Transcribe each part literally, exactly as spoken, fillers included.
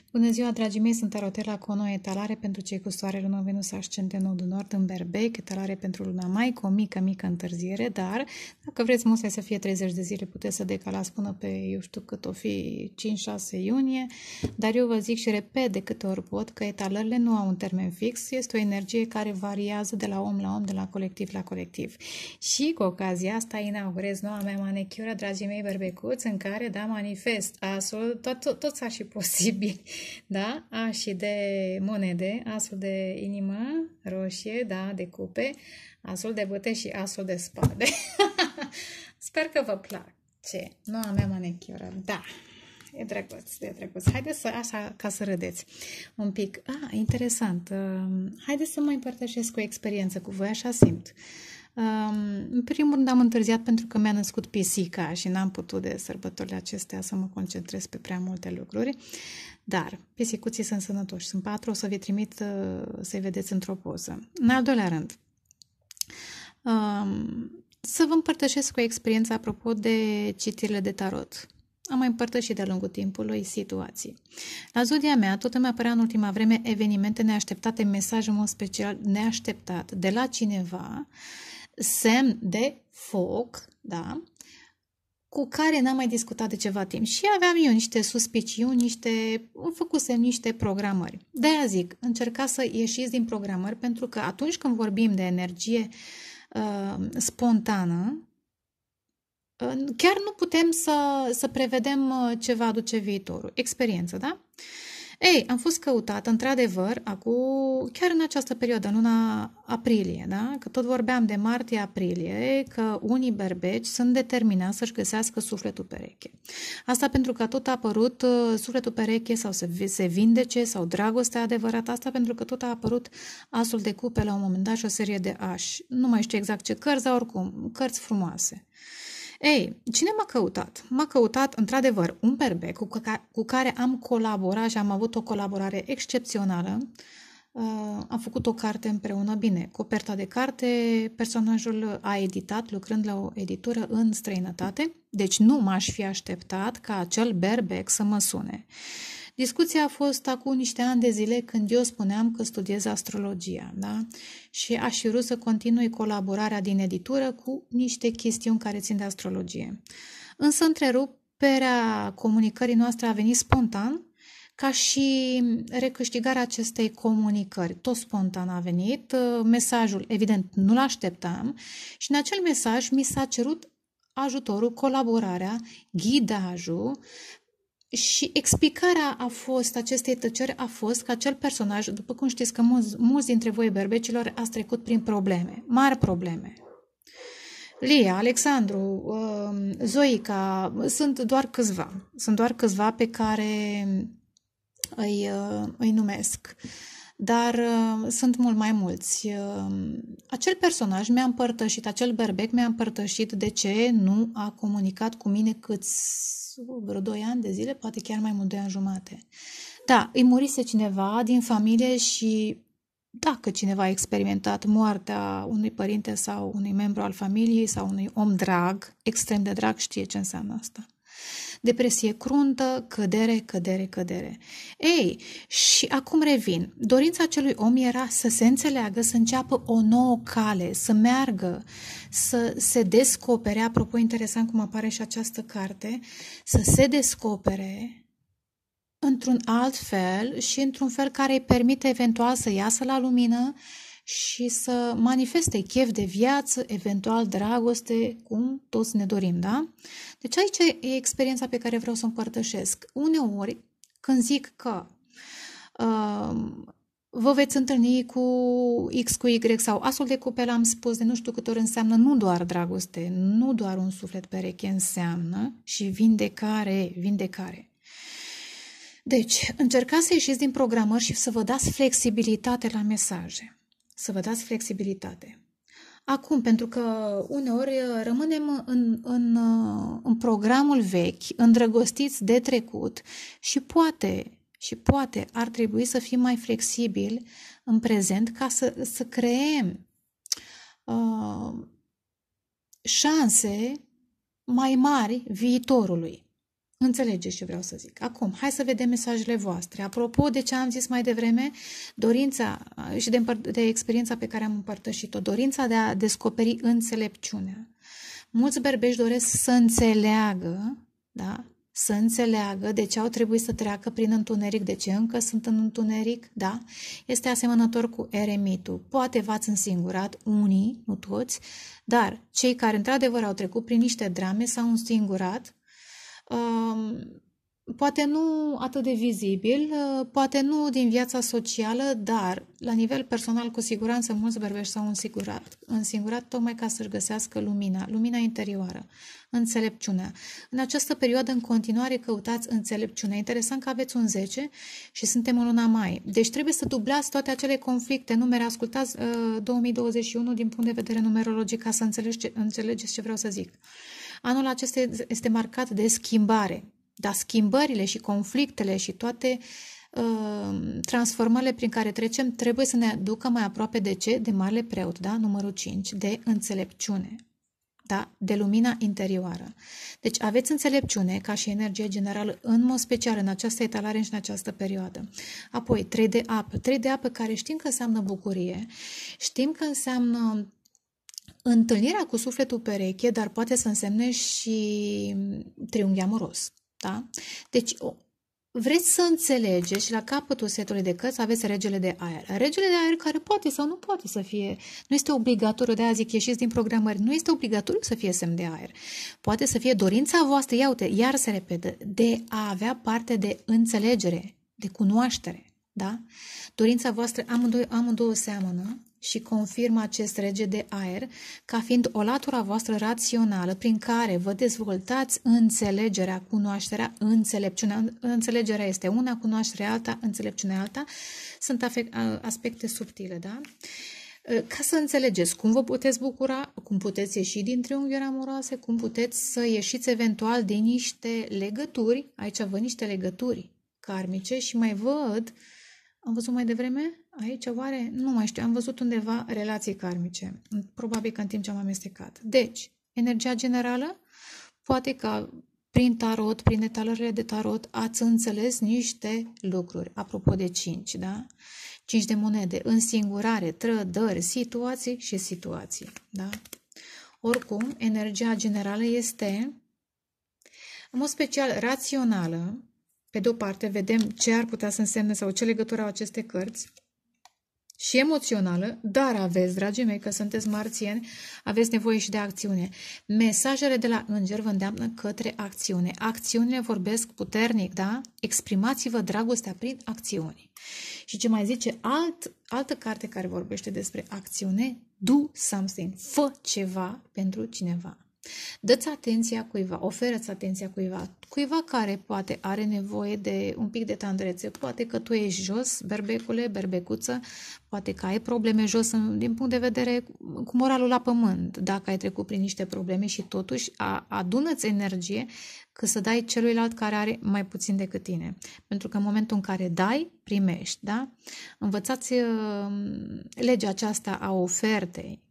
Bună ziua, dragii mei, sunt Tarotela cu o nouă etalare pentru cei cu soare, lună, Venus, ascendent, nodul nord în Berbec, etalare pentru luna mai, cu o mică, mică întârziere, dar dacă vreți musai să fie treizeci de zile, puteți să decalați până pe, eu știu cât o fi, cinci șase iunie, dar eu vă zic și repet de câte ori pot că etalările nu au un termen fix, este o energie care variază de la om la om, de la colectiv la colectiv. Și cu ocazia asta inaugurez noua mea manicură, dragii mei berbecuți, în care, da, manifest asul, tot, tot, tot s-a și posibil. Da? Ași de monede, asul de inimă roșie, da, de cupe, asul de bâte și asul de spade. Sper că vă place. Noua mea manicură, da. E drăguț, e drăguț. Haideți să, așa, ca să râdeți un pic. Ah, interesant. Haideți să mă împărtășesc o experiență cu voi, așa simt. În primul rând am întârziat pentru că mi-a născut pisica și n-am putut de sărbătorile acestea să mă concentrez pe prea multe lucruri, dar pisicuții sunt sănătoși, sunt patru, o să vi trimit să-i vedeți într-o poză. În al doilea rând, să vă împărtășesc o experiență apropo de citirile de tarot. Am mai împărtășit de-a lungul timpului situații. La zodia mea tot îmi apărea în ultima vreme evenimente neașteptate, mesaj în mod special neașteptat de la cineva, semn de foc, da, cu care n-am mai discutat de ceva timp. Și aveam eu niște suspiciuni, niște, îmi făcusem niște programări. De-aia zic, încercați să ieșiți din programări, pentru că atunci când vorbim de energie uh, spontană, chiar nu putem să, să prevedem ce va aduce viitorul. Experiență, da? Ei, am fost căutată, într-adevăr, acum, chiar în această perioadă, în luna aprilie, da? Că tot vorbeam de martie-aprilie, că unii berbeci sunt determinați să-și găsească sufletul pereche. Asta pentru că tot a apărut sufletul pereche sau să se vindece sau dragostea adevărată. Asta pentru că tot a apărut asul de cupe la un moment dat și o serie de ași. Nu mai știu exact ce cărți, dar oricum, cărți frumoase. Ei, cine m-a căutat? M-a căutat, într-adevăr, un berbec cu, ca, cu care am colaborat și am avut o colaborare excepțională. Uh, am făcut o carte împreună. Bine, coperta de carte, personajul a editat, lucrând la o editură în străinătate, deci nu m-aș fi așteptat ca acel berbec să mă sune. Discuția a fost acum niște ani de zile când eu spuneam că studiez astrologia, da? Și aș fi vrut să continui colaborarea din editură cu niște chestiuni care țin de astrologie. Însă întreruperea comunicării noastre a venit spontan, ca și recâștigarea acestei comunicări. Tot spontan a venit, mesajul evident nu-l așteptam și în acel mesaj mi s-a cerut ajutorul, colaborarea, ghidajul. Și explicarea a fost, acestei tăceri a fost că acel personaj, după cum știți că mulți, mulți dintre voi berbecilor ați trecut prin probleme, mari probleme. Lia, Alexandru, Zoica, sunt doar câțiva, sunt doar câțiva pe care îi, îi numesc, dar sunt mult mai mulți. Acel personaj mi-a împărtășit, acel berbec mi-a împărtășit de ce nu a comunicat cu mine câți vreo doi ani de zile, poate chiar mai mult, doi ani jumate. Da, îi murise cineva din familie și dacă cineva a experimentat moartea unui părinte sau unui membru al familiei sau unui om drag, extrem de drag, știe ce înseamnă asta. Depresie cruntă, cădere, cădere, cădere. Ei, și acum revin. Dorința acelui om era să se înțeleagă, să înceapă o nouă cale, să meargă, să se descopere, apropo, interesant cum apare și această carte, să se descopere într-un alt fel și într-un fel care îi permite eventual să iasă la lumină și să manifeste chef de viață, eventual dragoste, cum toți ne dorim, da? Deci aici e experiența pe care vreau să o împărtășesc. Uneori, când zic că uh, vă veți întâlni cu X, cu Y sau asul de cupe, l-am spus de nu știu câte ori, înseamnă nu doar dragoste, nu doar un suflet pereche, înseamnă și vindecare, vindecare. Deci, încercați să ieșiți din programări și să vă dați flexibilitate la mesaje. Să vă dați flexibilitate. Acum, pentru că uneori rămânem în, în, în programul vechi, îndrăgostiți de trecut și poate, și poate ar trebui să fim mai flexibili în prezent ca să, să creăm uh, șanse mai mari viitorului. Înțelegeți ce vreau să zic. Acum, hai să vedem mesajele voastre. Apropo de ce am zis mai devreme, dorința și de, de experiența pe care am împărtășit-o, dorința de a descoperi înțelepciunea. Mulți berbeși doresc să înțeleagă, da? Să înțeleagă de ce au trebuit să treacă prin întuneric, de ce încă sunt în întuneric, da? Este asemănător cu eremitul. Poate v-ați însingurat, unii, nu toți, dar cei care într-adevăr au trecut prin niște drame s-au însingurat, um, poate nu atât de vizibil, poate nu din viața socială, dar la nivel personal cu siguranță mulți berbeși s-au însingurat, însingurat tocmai ca să-și găsească lumina, lumina interioară, înțelepciunea. În această perioadă în continuare căutați înțelepciunea. Interesant că aveți un zece și suntem în luna mai. Deci trebuie să dublați toate acele conflicte, numere, ascultați uh, două mii douăzeci și unu din punct de vedere numerologic ca să înțelegi ce, înțelegeți ce vreau să zic. Anul acesta este marcat de schimbare. Dar schimbările și conflictele și toate uh, transformările prin care trecem trebuie să ne aducă mai aproape de ce? De Marele Preot, da? Numărul cinci, de înțelepciune, da? De lumina interioară. Deci aveți înțelepciune ca și energie generală, în mod special în această etalare și în această perioadă. Apoi, trei de apă. trei de apă care știm că înseamnă bucurie, știm că înseamnă întâlnirea cu sufletul pereche, dar poate să însemne și triunghi amoros. Da? Deci, vreți să înțelegeți și la capătul setului de cărți aveți regele de aer. Regele de aer care poate sau nu poate să fie, nu este obligatoriu, de aia zic, ieșiți din programări, nu este obligatoriu să fie semn de aer. Poate să fie dorința voastră, ia uite, iar se repetă, de a avea parte de înțelegere, de cunoaștere. Da? Dorința voastră amândouă, amândouă seamănă și confirmă acest rege de aer ca fiind o latura voastră rațională prin care vă dezvoltați înțelegerea, cunoașterea, înțelepciunea. Înțelegerea este una, cunoașterea alta, înțelepciunea alta. Sunt aspecte subtile, da? Ca să înțelegeți cum vă puteți bucura, cum puteți ieși din triunghiuri amoroase, cum puteți să ieșiți eventual din niște legături, aici văd niște legături karmice și mai văd, am văzut mai devreme, aici oare, nu mai știu, am văzut undeva relații karmice, probabil că în timp ce am amestecat. Deci, energia generală, poate că prin tarot, prin etalările de tarot, ați înțeles niște lucruri, apropo de cinci, da? cinci de monede, însingurare, trădări, situații și situații, da? Oricum, energia generală este, în mod special, rațională. Pe de o parte, vedem ce ar putea să însemne sau ce legătură au aceste cărți, și emoțională, dar aveți, dragii mei, că sunteți marțieni, aveți nevoie și de acțiune. Mesajele de la înger vă îndeamnă către acțiune. Acțiunile vorbesc puternic, da? Exprimați-vă dragostea prin acțiuni. Și ce mai zice alt, altă carte care vorbește despre acțiune, do something, fă ceva pentru cineva. Dă-ți atenția cuiva, oferă-ți atenția cuiva, cuiva care poate are nevoie de un pic de tandrețe, poate că tu ești jos, berbecule, berbecuță, poate că ai probleme jos din punct de vedere cu moralul la pământ, dacă ai trecut prin niște probleme și totuși adună-ți energie că să dai celuilalt care are mai puțin decât tine. Pentru că în momentul în care dai, primești, da? Învățați legea aceasta a ofertei,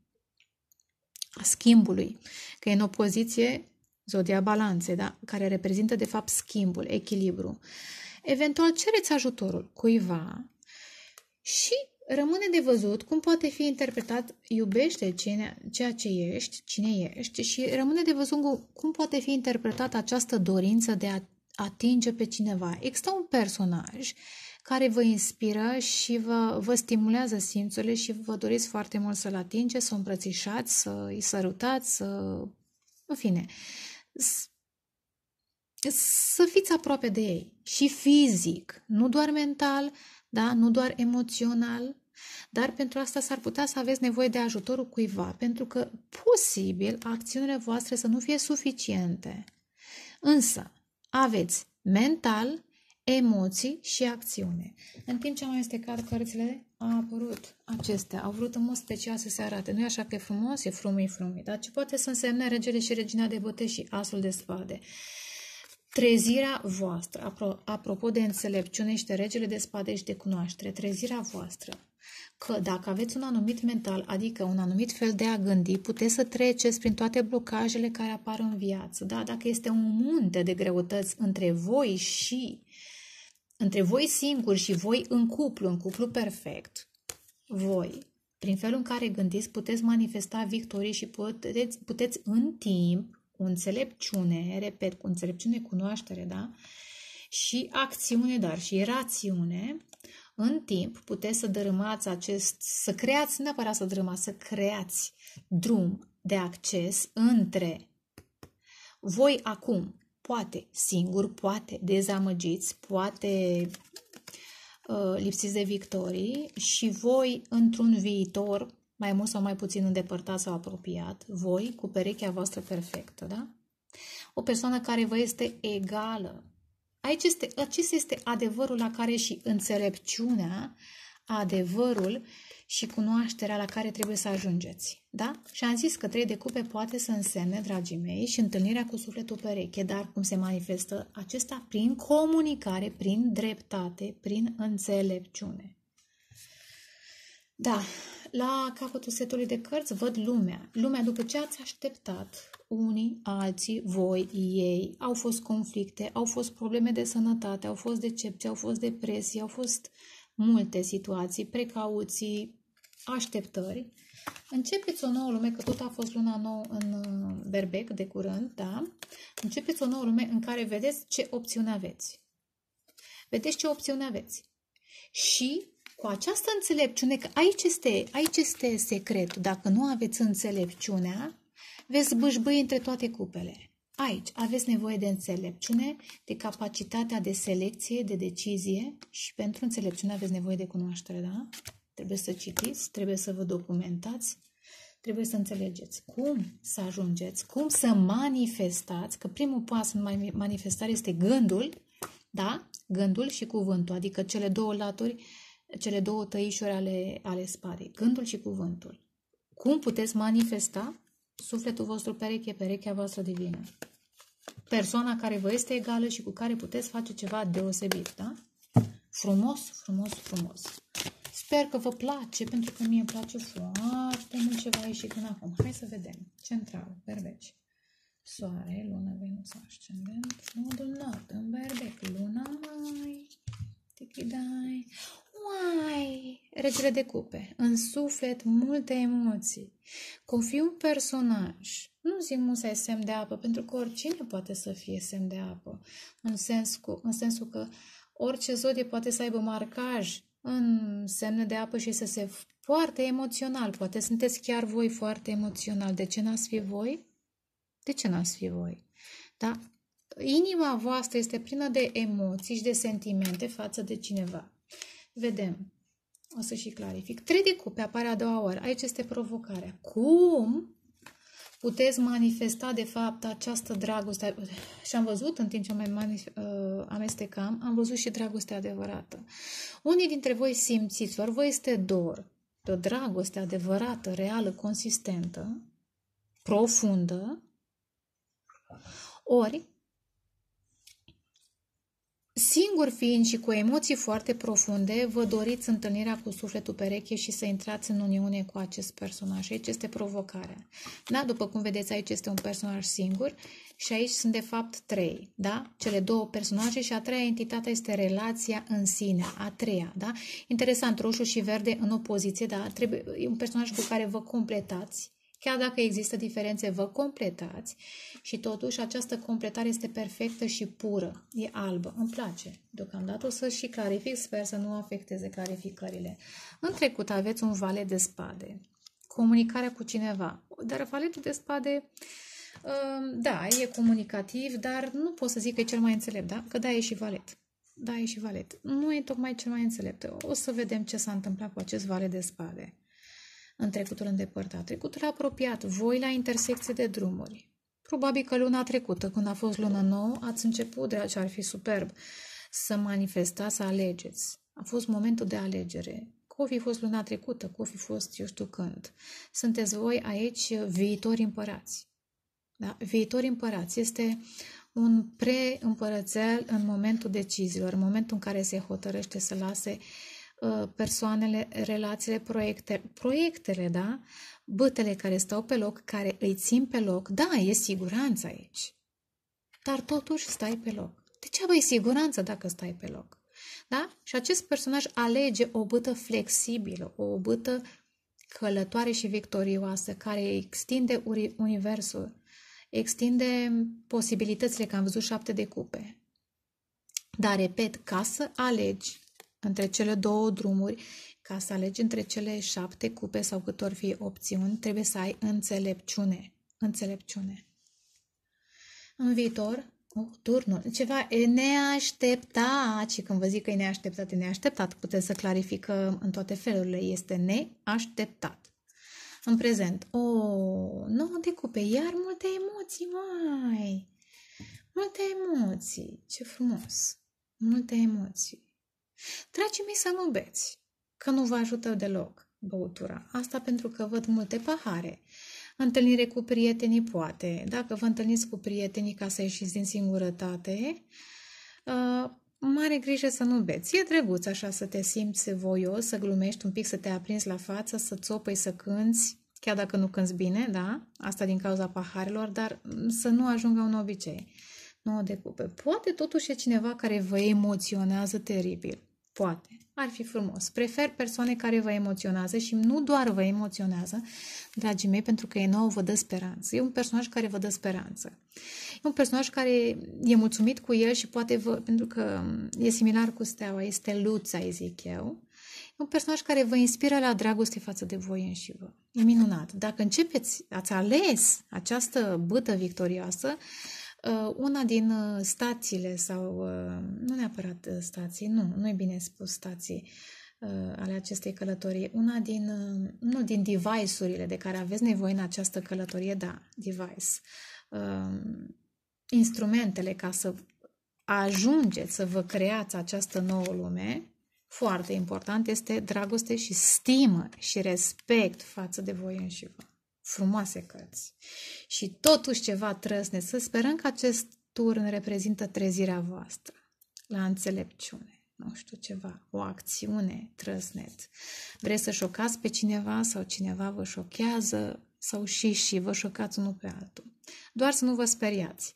a schimbului, că e în opoziție zodia balanței, da? Care reprezintă de fapt schimbul, echilibru. Eventual cereți ajutorul cuiva și rămâne de văzut cum poate fi interpretat, iubește cine, ceea ce ești, cine ești și rămâne de văzut cum poate fi interpretată această dorință de a atinge pe cineva. Există un personaj care vă inspiră și vă, vă stimulează simțurile și vă doriți foarte mult să-l atingeți, să o îmbrățișați, să îi sărutați, să... în fine, să fiți aproape de ei. Și fizic, nu doar mental, da? Nu doar emoțional, dar pentru asta s-ar putea să aveți nevoie de ajutorul cuiva, pentru că posibil acțiunile voastre să nu fie suficiente. Însă, aveți mental, emoții și acțiune. În timp ce am amestecat cărțile, au apărut acestea. Au vrut în mod special să se arate. Nu e așa că e frumos, e frumii, frumii, dar ce poate să însemne regele și regina de băte și asul de spade. Trezirea voastră, apropo de înțelepciune și de regele de spade și de cunoaștere, trezirea voastră că dacă aveți un anumit mental, adică un anumit fel de a gândi, puteți să treceți prin toate blocajele care apar în viață. Da? Dacă este un munte de greutăți între voi și între voi singuri și voi în cuplu, în cuplu perfect, voi, prin felul în care gândiți, puteți manifesta victorii și puteți, puteți în timp, cu înțelepciune, repet, cu înțelepciune, cunoaștere, da? Și acțiune, dar și rațiune, în timp puteți să dărâmați acest, să creați, nu neapărat să dărâmați, să creați drum de acces între voi acum, poate singur, poate dezamăgiți, poate uh, lipsiți de victorii și voi într-un viitor, mai mult sau mai puțin îndepărtat sau apropiat, voi cu perechea voastră perfectă, da? O persoană care vă este egală. Aici este, acesta este adevărul la care și înțelepciunea, adevărul și cunoașterea la care trebuie să ajungeți. Da? Și am zis că trei de cupe poate să însemne, dragii mei, și întâlnirea cu sufletul pereche, dar cum se manifestă acesta? Prin comunicare, prin dreptate, prin înțelepciune. Da, la capătul setului de cărți văd lumea. Lumea după ce ați așteptat, unii, alții, voi, ei, au fost conflicte, au fost probleme de sănătate, au fost decepții, au fost depresii, au fost multe situații, precauții, așteptări. Începeți o nouă lume, că tot a fost luna nouă în Berbec de curând, da? Începeți o nouă lume în care vedeți ce opțiuni aveți. Vedeți ce opțiuni aveți. Și cu această înțelepciune, că aici este, aici este secretul, dacă nu aveți înțelepciunea, veți bâșbâi între toate cupele. Aici aveți nevoie de înțelepciune, de capacitatea de selecție, de decizie și pentru înțelepciune aveți nevoie de cunoaștere, da? Trebuie să citiți, trebuie să vă documentați, trebuie să înțelegeți cum să ajungeți, cum să manifestați, că primul pas în manifestare este gândul, da? Gândul și cuvântul, adică cele două laturi, cele două tăișuri ale, ale spadei, gândul și cuvântul. Cum puteți manifesta? Sufletul vostru pereche, perechea voastră divină. Persoana care vă este egală și cu care puteți face ceva deosebit, da? Frumos, frumos, frumos. Sper că vă place, pentru că mie îmi place foarte mult ce va ieși până acum. Hai să vedem. Central, Berbeci. Soare, lună, Venus, ascendent, nodul nord, în Berbec, luna mai, tichidai. Uai, regele de cupe, în suflet multe emoții. Confii un personaj, nu zic musai semn de apă, pentru că oricine poate să fie semn de apă, în, sens cu, în sensul că orice zodie poate să aibă marcaj în semne de apă și să se foarte emoțional, poate sunteți chiar voi foarte emoțional. De ce n-ați fi voi? De ce n-ați fi voi? Da? Inima voastră este plină de emoții și de sentimente față de cineva. Vedem. O să și clarific. Trei de cupe apare a doua oară. Aici este provocarea. Cum puteți manifesta de fapt această dragoste? Și am văzut în timp ce mai amestecam, am văzut și dragostea adevărată. Unii dintre voi simțiți, ori vă este dor de o dragoste adevărată, reală, consistentă, profundă, ori singur fiind și cu emoții foarte profunde, vă doriți întâlnirea cu sufletul pereche și să intrați în uniune cu acest personaj. Aici este provocarea. Da? După cum vedeți, aici este un personaj singur și aici sunt de fapt trei. Da? Cele două personaje și a treia entitate este relația în sine. A treia. Da? Interesant, roșu și verde în opoziție. Da? Trebuie, e un personaj cu care vă completați. Chiar dacă există diferențe, vă completați și totuși această completare este perfectă și pură. E albă. Îmi place. Deocamdată o să și clarific, sper să nu afecteze clarificările. În trecut aveți un valet de spade. Comunicarea cu cineva. Dar valetul de spade, da, e comunicativ, dar nu pot să zic că e cel mai înțelept, da? Că da, e și valet. Da, e și valet. Nu e tocmai cel mai înțelept. O să vedem ce s-a întâmplat cu acest valet de spade. În trecutul îndepărtat, trecutul apropiat, voi la intersecție de drumuri. Probabil că luna trecută, când a fost luna nouă, ați început, dragi, ar fi superb, să manifestați, să alegeți. A fost momentul de alegere. Că o fi fost luna trecută, că o fi fost eu știu când. Sunteți voi aici viitori împărați. Da? Viitori împărați este un pre-împărățel în momentul deciziilor, în momentul în care se hotărăște să lase persoanele, relațiile, proiecte, proiectele, da? Bătele care stau pe loc, care îi țin pe loc. Da, e siguranță aici. Dar totuși stai pe loc. Degeaba e siguranță dacă stai pe loc. Da? Și acest personaj alege o bâtă flexibilă, o bâtă călătoare și victorioasă, care extinde universul, extinde posibilitățile, că am văzut șapte de cupe. Dar, repet, ca să alegi între cele două drumuri, ca să alegi între cele șapte cupe sau cât ori fi opțiuni, trebuie să ai înțelepciune. Înțelepciune. În viitor, oh, turnul, ceva e neașteptat, și când vă zic că e neașteptat, e neașteptat, puteți să clarificăm în toate felurile, este neașteptat. În prezent, o, oh, nouă de cupe, iar multe emoții, mai, multe emoții, ce frumos, multe emoții. Dragii mei, să nu beți, că nu vă ajută deloc băutura. Asta pentru că văd multe pahare. Întâlnire cu prietenii poate. Dacă vă întâlniți cu prietenii ca să ieșiți din singurătate, uh, mare grijă să nu beți. E drăguț așa să te simți voios, să glumești un pic, să te aprinzi la față, să țopăi, să cânți, chiar dacă nu cânți bine, da? Asta din cauza paharelor, dar să nu ajungă un obicei. nouă de cupe. Poate totuși e cineva care vă emoționează teribil. Poate. Ar fi frumos. Prefer persoane care vă emoționează și nu doar vă emoționează, dragii mei, pentru că e nou, vă dă speranță. E un personaj care vă dă speranță. E un personaj care e mulțumit cu el și poate vă, pentru că e similar cu steaua, e steluța, îi zic eu. E un personaj care vă inspiră la dragoste față de voi înși vă. E minunat. Dacă începeți, ați ales această bâtă victorioasă, una din stațiile sau, nu neapărat stații, nu, nu e bine spus stații ale acestei călătorii, una din, unul din device-urile de care aveți nevoie în această călătorie, da, device, instrumentele ca să ajungeți să vă creați această nouă lume, foarte important, este dragoste și stimă și respect față de voi înși vă. Frumoase cărți. Și totuși ceva trăsnet. Să sperăm că acest turn reprezintă trezirea voastră la înțelepciune. Nu știu, ceva, o acțiune trăsnet. Vreți să șocați pe cineva sau cineva vă șochează sau și și vă șocați unul pe altul. Doar să nu vă speriați.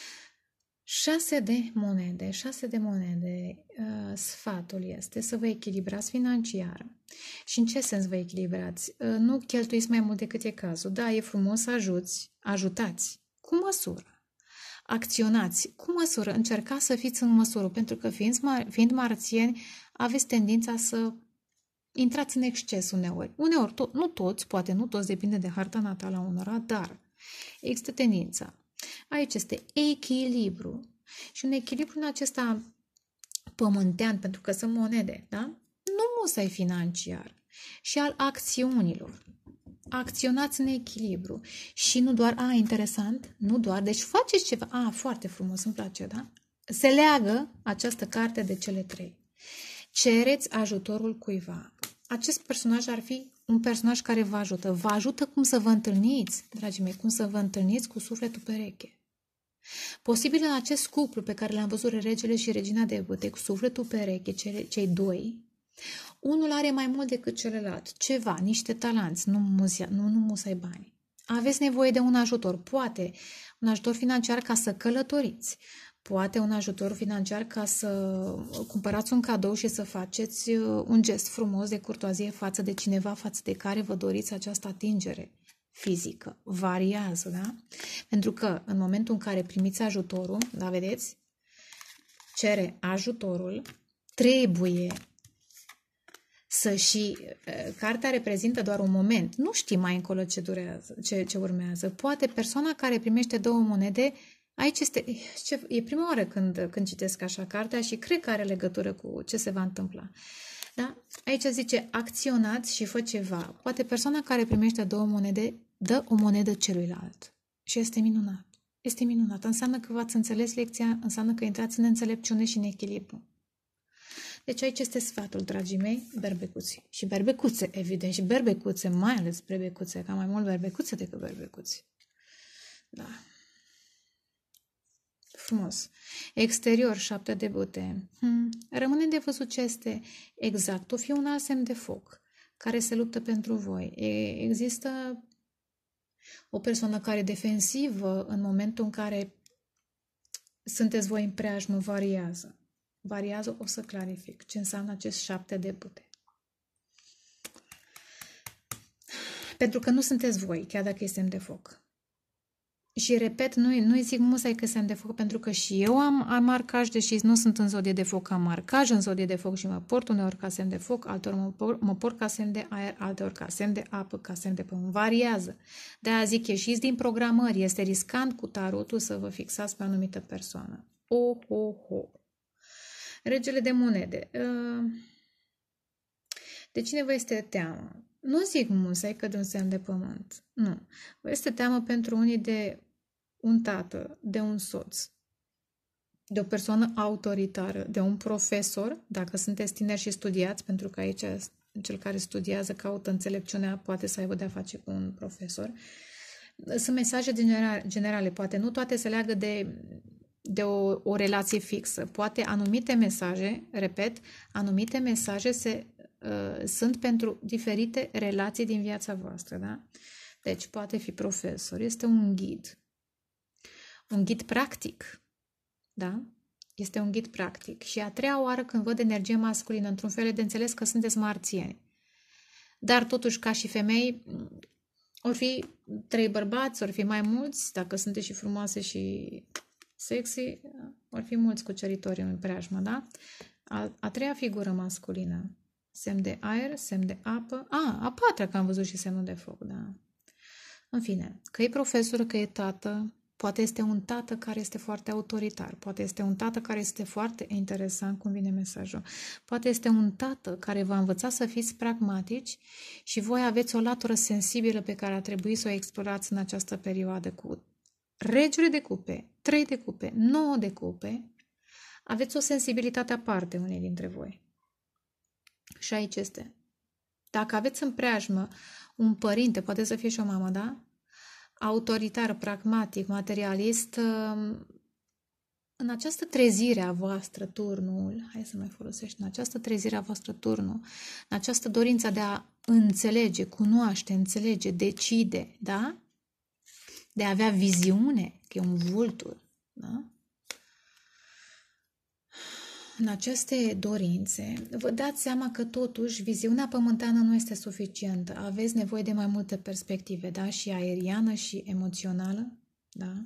Șase de monede. Șase de monede. Uh, sfatul este să vă echilibrați financiar. Și în ce sens vă echilibrați? Uh, nu cheltuiți mai mult decât e cazul. Da, e frumos să ajuți, ajutați. Cu măsură. Acționați. Cu măsură. Încercați să fiți în măsură. Pentru că fiind, fiind marțieni, aveți tendința să intrați în exces uneori. Uneori, to- nu toți, poate nu toți, depinde de harta natală a unora, dar există tendința. Aici este echilibru. Și un echilibru în acesta pământean, pentru că sunt monede, da? Nu musai financiar. Și al acțiunilor. Acționați în echilibru. Și nu doar, a, interesant, nu doar, deci faceți ceva, a, foarte frumos, îmi place, da? Se leagă această carte de cele trei. Cereți ajutorul cuiva. Acest personaj ar fi un personaj care vă ajută. Vă ajută cum să vă întâlniți, dragii mei, cum să vă întâlniți cu sufletul pereche. Posibil în acest cuplu pe care l-am văzut, regele și regina de bâte, cu sufletul pereche, cei, cei doi, unul are mai mult decât celălalt. Ceva, niște talanți, nu, muzia, nu, nu musai bani. Aveți nevoie de un ajutor. Poate un ajutor financiar ca să călătoriți. Poate un ajutor financiar ca să cumpărați un cadou și să faceți un gest frumos de curtoazie față de cineva față de care vă doriți această atingere fizică. Variază, da? Pentru că în momentul în care primiți ajutorul, da, vedeți? Cere ajutorul, trebuie să și... Cartea reprezintă doar un moment. Nu știi mai încolo ce durează, ce, ce urmează. Poate persoana care primește două monede, aici este, ce, e prima oară când, când citesc așa cartea și cred că are legătură cu ce se va întâmpla. Da? Aici zice, acționați și fă ceva. Poate persoana care primește două monede dă o monedă celuilalt. Și este minunat. Este minunat. Înseamnă că v-ați înțeles lecția, înseamnă că intrați în înțelepciune și în echilibru. Deci aici este sfatul, dragii mei, berbecuți. Și berbecuțe, evident, și berbecuțe, mai ales berbecuțe, ca mai mult berbecuțe decât berbecuți. Da. Frumos. Exterior, șapte de bâte. Hmm. Rămâne de văzut ce este exact. O fi un alt semn de foc care se luptă pentru voi. E, există o persoană care e defensivă în momentul în care sunteți voi în preajmă, variază. Variază, o să clarific ce înseamnă acest șapte de bâte. Pentru că nu sunteți voi, chiar dacă este semn de foc. Și repet, nu, nu-i zic musai că semn de foc, pentru că și eu am, am marcaj, deși nu sunt în zodie de foc, am marcaj în zodie de foc și mă port uneori ca semn de foc, alteori mă port, mă port ca semn de aer, alteori ca semn de apă, ca semn de pământ. Variază. De-aia zic, ieșiți din programări. Este riscant cu tarotul să vă fixați pe o anumită persoană. Oh, oh, oh. Regele de monede. De cine vă este teamă? Nu zic musai că de un semn de pământ. Nu. Vă este teamă pentru unii de un tată, de un soț, de o persoană autoritară, de un profesor, dacă sunteți tineri și studiați, pentru că aici cel care studiază caută înțelepciunea, poate să aibă de-a face cu un profesor. Sunt mesaje generale, generale, poate nu toate se leagă de, de o, o relație fixă. Poate anumite mesaje, repet, anumite mesaje se, uh, sunt pentru diferite relații din viața voastră. Da? Deci poate fi profesor, este un ghid. Un ghid practic, da? Este un ghid practic. Și a treia oară când văd energie masculină, într-un fel de înțeles că sunteți marțieni. Dar totuși, ca și femei, ori fi trei bărbați, ori fi mai mulți, dacă sunteți și frumoase și sexy, ori fi mulți cuceritori în preajmă, da? A, a treia figură masculină, semn de aer, semn de apă, a, a patra, că am văzut și semnul de foc, da? În fine, că e profesor, că e tată, poate este un tată care este foarte autoritar, poate este un tată care este foarte interesant, cum vine mesajul, poate este un tată care v-a învățat să fiți pragmatici și voi aveți o latură sensibilă pe care a trebuit să o explorați în această perioadă cu regele de cupe, trei de cupe, nouă de cupe, aveți o sensibilitate aparte unei dintre voi. Și aici este. Dacă aveți în preajmă un părinte, poate să fie și o mamă, da? Autoritar, pragmatic, materialist, în această trezire a voastră, turnul, hai să mai folosești, în această trezire a voastră, turnul, în această dorință de a înțelege, cunoaște, înțelege, decide, da? De a avea viziune, că e un vultur, da? În aceste dorințe, vă dați seama că totuși viziunea pământeană nu este suficientă. Aveți nevoie de mai multe perspective, da? Și aeriană și emoțională, da?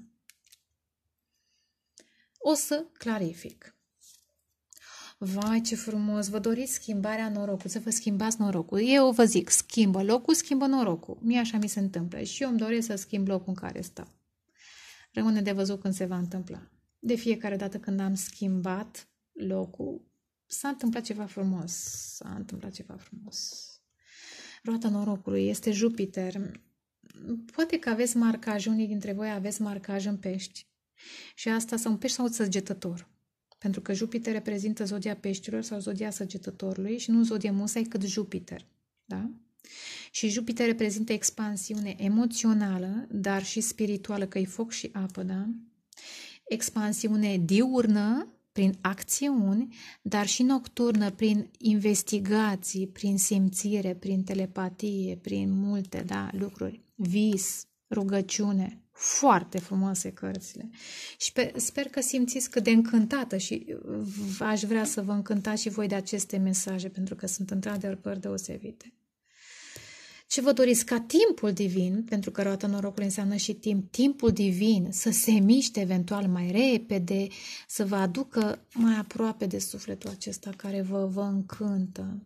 O să clarific. Vai, ce frumos! Vă doriți schimbarea norocului, să vă schimbați norocul. Eu vă zic, schimbă locul, schimbă norocul. Mie așa mi se întâmplă și eu îmi doresc să schimb locul în care stau. Rămâne de văzut când se va întâmpla. De fiecare dată când am schimbat locul, s-a întâmplat ceva frumos. S-a întâmplat ceva frumos. Roata norocului este Jupiter. Poate că aveți marcaj, unii dintre voi aveți marcaj în pești. Și asta sau un pești sau un săgetător. Pentru că Jupiter reprezintă zodia peștilor sau zodia săgetătorului și nu zodia musai cât Jupiter. Da? Și Jupiter reprezintă expansiune emoțională, dar și spirituală, că e foc și apă, da? Expansiune diurnă, prin acțiuni, dar și nocturnă, prin investigații, prin simțire, prin telepatie, prin multe, da, lucruri. Vis, rugăciune, foarte frumoase cărțile. Și pe, sper că simțiți cât de încântată și aș vrea să vă încântați și voi de aceste mesaje, pentru că sunt într-adevăr deosebite. Ce vă doriți? Ca timpul divin, pentru că roata norocului înseamnă și timp, timpul divin să se miște eventual mai repede, să vă aducă mai aproape de sufletul acesta care vă, vă încântă.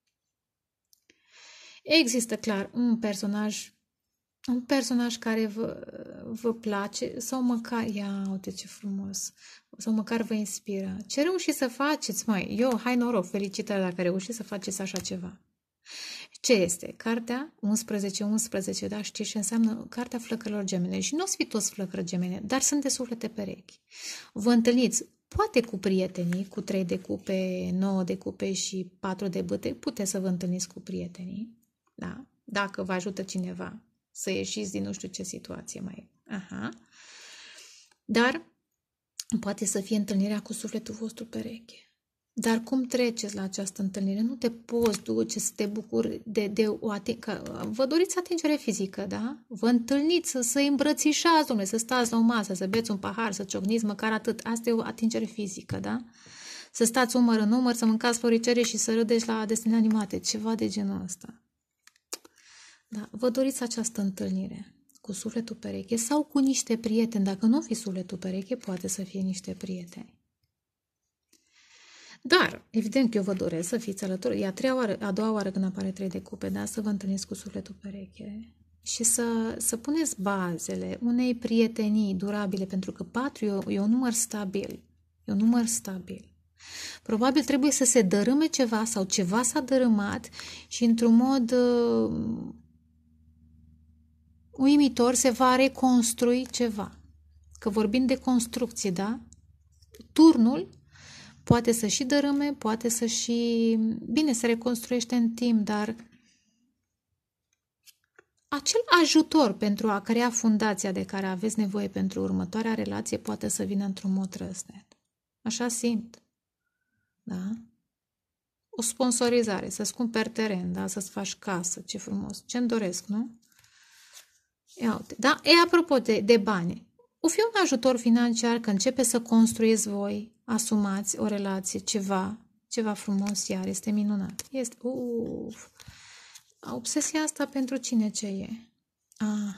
Există clar un personaj, un personaj care vă, vă place sau măcar, ia uite ce frumos, sau măcar vă inspiră. Ce reușiți să faceți, măi? Eu, hai noroc, felicitări dacă reușiți să faceți așa ceva. Ce este? Cartea unsprezece unsprezece, da? Știți ce înseamnă? Cartea flăcărilor gemene. Și nu o să fi toți flăcări gemene, dar sunt de suflete perechi. Vă întâlniți, poate cu prietenii, cu trei de cupe, nouă de cupe și patru de bâte, puteți să vă întâlniți cu prietenii, da? Dacă vă ajută cineva să ieșiți din nu știu ce situație mai. Aha. Dar Poate să fie întâlnirea cu sufletul vostru pereche. Dar cum treceți la această întâlnire? Nu te poți duce să te bucuri de, de o atingere. Vă doriți atingere fizică, da? Vă întâlniți, să, să îmbrățișați, domnule, să stați la o masă, să beți un pahar, să ciocniți, măcar atât. Asta e o atingere fizică, da? Să stați umăr în umăr, să mâncați floricere și să râdeți la desene animate. Ceva de genul ăsta. Da? Vă doriți această întâlnire cu sufletul pereche sau cu niște prieteni. Dacă nu fi sufletul pereche, poate să fie niște prieteni. Dar, evident că eu vă doresc să fiți alături. E a, treia oară, a doua oară când apare trei de cupe, da? Să vă întâlniți cu sufletul pereche și să, să puneți bazele unei prietenii durabile, pentru că patru e, e un număr stabil. E un număr stabil. Probabil trebuie să se dărâme ceva sau ceva s-a dărâmat și într-un mod uh, uimitor se va reconstrui ceva. Că vorbim de construcție, da? Turnul poate să și dărâme, poate să și... Bine, se reconstruiește în timp, dar acel ajutor pentru a crea fundația de care aveți nevoie pentru următoarea relație poate să vină într-un mod trăsnet. Așa simt. Da? O sponsorizare, să-ți cumperi teren, da? Să-ți faci casă, ce frumos. Ce-mi doresc, nu? Ia uite. Da? E apropo de, de bani. O fi un ajutor financiar că începe să construiți voi, asumați o relație, ceva, ceva frumos, iar este minunat. Este, uf, obsesia asta pentru cine ce e? Ah.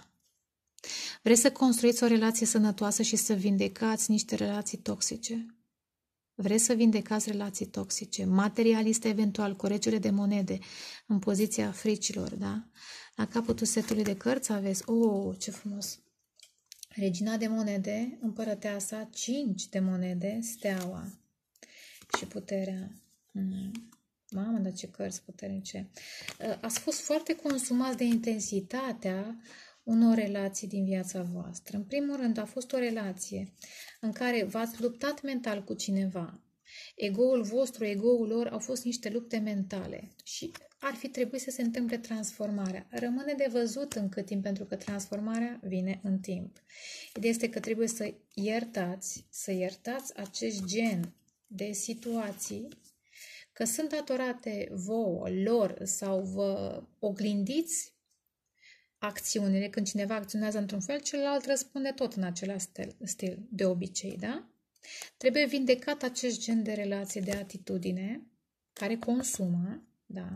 Vreți să construiți o relație sănătoasă și să vindecați niște relații toxice? Vreți să vindecați relații toxice, materialiste eventual, cu regele de monede, în poziția fricilor, da? La capătul setului de cărți aveți, oh, ce frumos! Regina de monede, împărăteasa, cinci de monede, steaua și puterea. Mm. Mamă, dar ce cărți puternice! Ați fost foarte consumați de intensitatea unor relații din viața voastră. În primul rând, a fost o relație în care v-ați luptat mental cu cineva. Egoul vostru, egoul lor au fost niște lupte mentale și ar fi trebuit să se întâmple transformarea. Rămâne de văzut în cât timp, pentru că transformarea vine în timp. Ideea este că trebuie să iertați, să iertați acest gen de situații, că sunt datorate vouă, lor, sau vă oglindiți acțiunile. Când cineva acționează într-un fel, celălalt răspunde tot în același stil, de obicei, da? Trebuie vindecat acest gen de relație, de atitudine care consumă, da?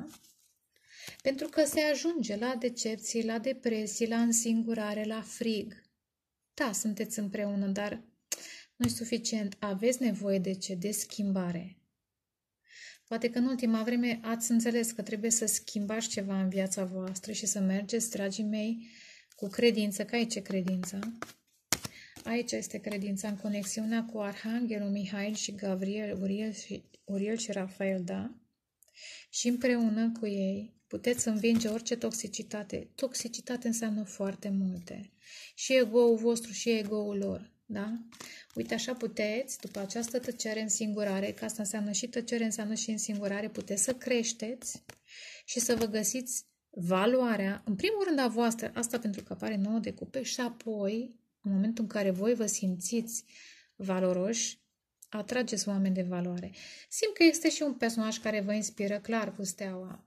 Pentru că se ajunge la decepții, la depresii, la însingurare, la frig. Da, sunteți împreună, dar nu e suficient. Aveți nevoie de ce? De schimbare. Poate că în ultima vreme ați înțeles că trebuie să schimbați ceva în viața voastră și să mergeți, dragii mei, cu credință. Că aici e credința. Aici este credința, în conexiunea cu Arhanghelul Mihail și Gabriel, Uriel și, Uriel și Rafael, da? Și împreună cu ei puteți învinge orice toxicitate. Toxicitate înseamnă foarte multe. Și ego-ul vostru și ego-ul lor, da? Uite, așa puteți, după această tăcere în singurare, că asta înseamnă și tăcere, înseamnă și în singurare, puteți să creșteți și să vă găsiți valoarea, în primul rând a voastră, asta pentru că apare nouă de cupe, și apoi, în momentul în care voi vă simțiți valoroși, atrageți oameni de valoare. Simt că este și un personaj care vă inspiră, clar, cu steaua.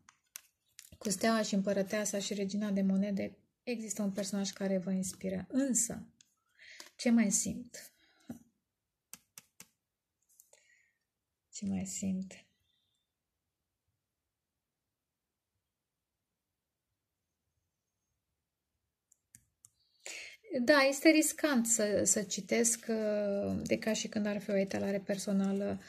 Cu steaua și împărăteasa și regina de monede, există un personaj care vă inspiră. Însă, ce mai simt? Ce mai simt? Da, este riscant să, să citesc de ca și când ar fi o etalare personală.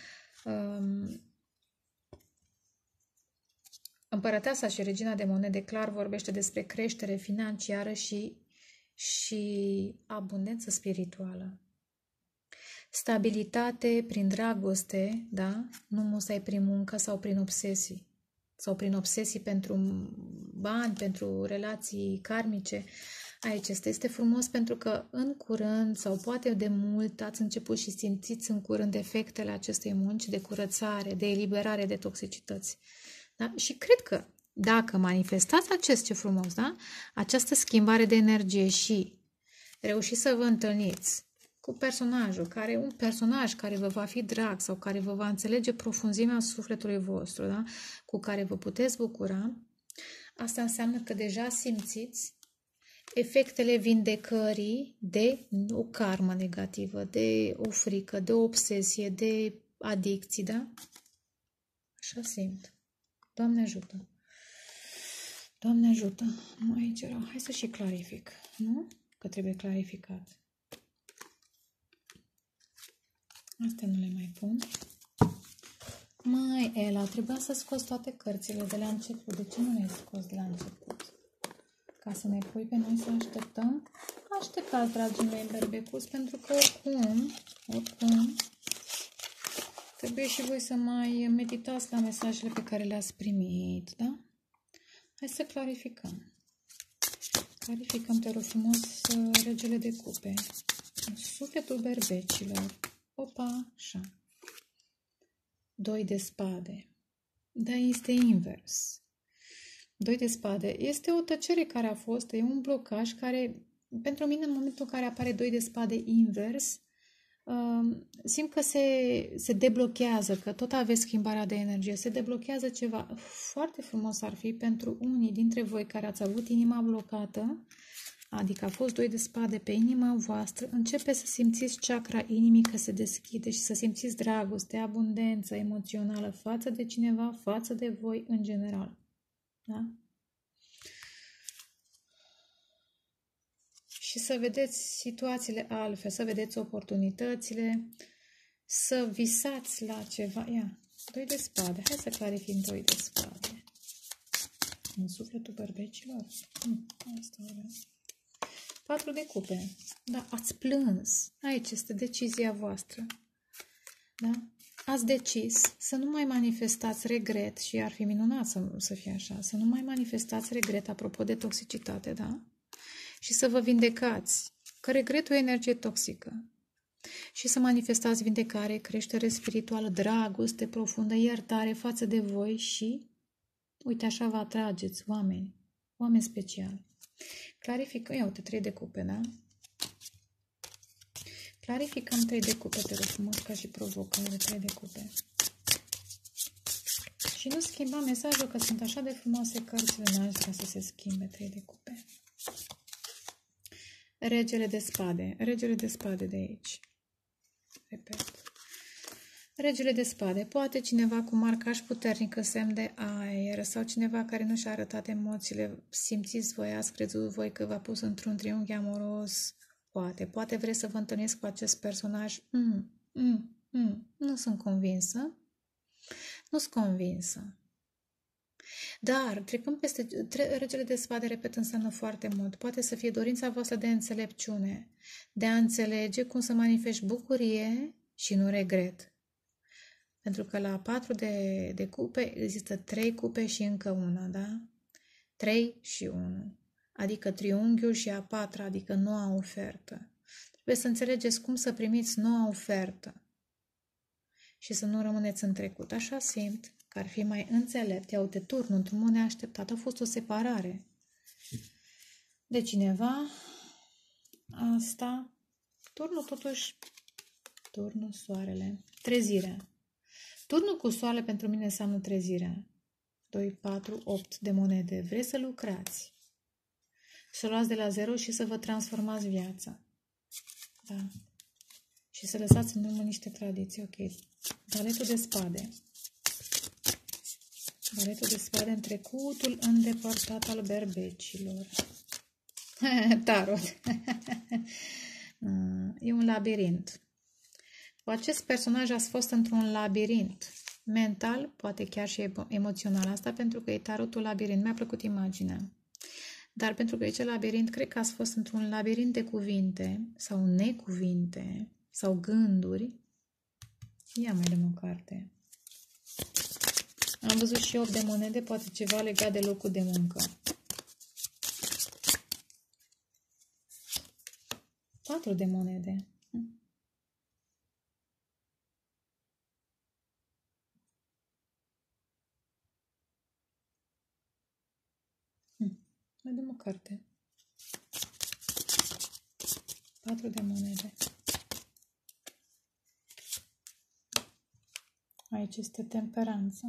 Împărăteasa și regina de monede clar vorbește despre creștere financiară și, și abundență spirituală. Stabilitate prin dragoste, da? Nu musai prin muncă sau prin obsesii. Sau prin obsesii pentru bani, pentru relații karmice. Aici este, este frumos pentru că în curând sau poate de mult ați început și simțiți în curând efectele acestei munci de curățare, de eliberare de toxicități. Da? Și cred că dacă manifestați acest, ce frumos, da? Această schimbare de energie și reușiți să vă întâlniți cu personajul, care un personaj care vă va fi drag sau care vă va înțelege profunzimea sufletului vostru, da? Cu care vă puteți bucura, asta înseamnă că deja simțiți efectele vindecării de o karmă negativă, de o frică, de o obsesie, de adicții, da? Așa simt. Doamne ajută! Doamne ajută! Nu aici era. Hai să și clarific, nu? Că trebuie clarificat. Astea nu le mai pun. Mai, Ela, trebuia să scoți toate cărțile de la început. De ce nu le-ai scos de la început? Ca să ne pui pe noi să așteptăm? Așteptați, dragii mei berbecuți, pentru că oricum, oricum, trebuie și voi să mai meditați la mesajele pe care le-ați primit, da? Hai să clarificăm. Clarificăm, te rog frumos, regele de cupe. Sufletul berbecilor. Opa, așa. Doi de spade. Da, este invers. Doi de spade. Este o tăcere care a fost, e un blocaj care, pentru mine, în momentul în care apare doi de spade invers, uh, simt că se, se deblochează, că tot aveți schimbarea de energie, se deblochează ceva. Foarte frumos ar fi pentru unii dintre voi care ați avut inima blocată, adică a fost doi de spade pe inima voastră, începe să simțiți chakra inimii că se deschide și să simțiți dragoste, abundență emoțională față de cineva, față de voi în general. Da? Și să vedeți situațiile altfel, să vedeți oportunitățile, să visați la ceva. Ia, doi de spade. Hai să clarificăm doi de spade. În sufletul berbecilor? Hmm, asta vreau. Patru de cupe. Da, ați plâns. Aici este decizia voastră. Da? Ați decis să nu mai manifestați regret și ar fi minunat să, să fie așa, să nu mai manifestați regret apropo de toxicitate, da? Și să vă vindecați, că regretul e energie toxică. Și să manifestați vindecare, creștere spirituală, dragoste profundă, iertare față de voi și, uite, așa vă atrageți oameni, oameni speciali. Clarificăm, ia uite, trei de cupe, da? Clarificăm trei de cupe, te rog frumos, ca și provocare, trei de cupe. Și nu schimba mesajul, că sunt așa de frumoase cărțile noastre ca să se schimbe trei de cupe. Regele de spade. Regele de spade de aici. Repet. Regele de spade. Poate cineva cu marcaj puternic în semn de aer sau cineva care nu și-a arătat emoțiile. Simțiți voi, ați crezut voi că v-a pus într-un triunghi amoros. Poate. Poate vreți să vă întâlniți cu acest personaj. Mm, mm, mm. Nu sunt convinsă. Nu sunt convinsă. Dar, trecând peste tre, regele de spade, repet, înseamnă foarte mult. Poate să fie dorința voastră de înțelepciune, de a înțelege cum să manifesti bucurie și nu regret. Pentru că la patru de, de cupe există trei cupe și încă una, da? Trei și unu. Adică triunghiul și a patra, adică noua ofertă. Trebuie să înțelegeți cum să primiți noua ofertă și să nu rămâneți în trecut. Așa simt că ar fi mai înțelept. Ia uite, turnul, într-un mod neașteptat, a fost o separare de cineva. Asta, turnul totuși, turnul, soarele, trezirea. Turnul cu soarele pentru mine înseamnă trezirea. doi, patru, opt de monede. Vreți să lucrați, să luați de la zero și să vă transformați viața. Da. Și să lăsați în urmă niște tradiții. Ok. Valetul de spade. Valetul de spade în trecutul îndepărtat al berbecilor. Tarot. E un labirint. Cu acest personaj ați fost într-un labirint mental, poate chiar și emoțional. Asta pentru că e tarotul labirint. Mi-a plăcut imaginea. Dar pentru că e ce labirint, cred că ați fost într-un labirint de cuvinte sau necuvinte sau gânduri. Ia mai dăm o carte. Am văzut și opt de monede, poate ceva legat de locul de muncă. patru de monede. Hm. Mai dăm o carte. patru de monede. Aici este temperanța.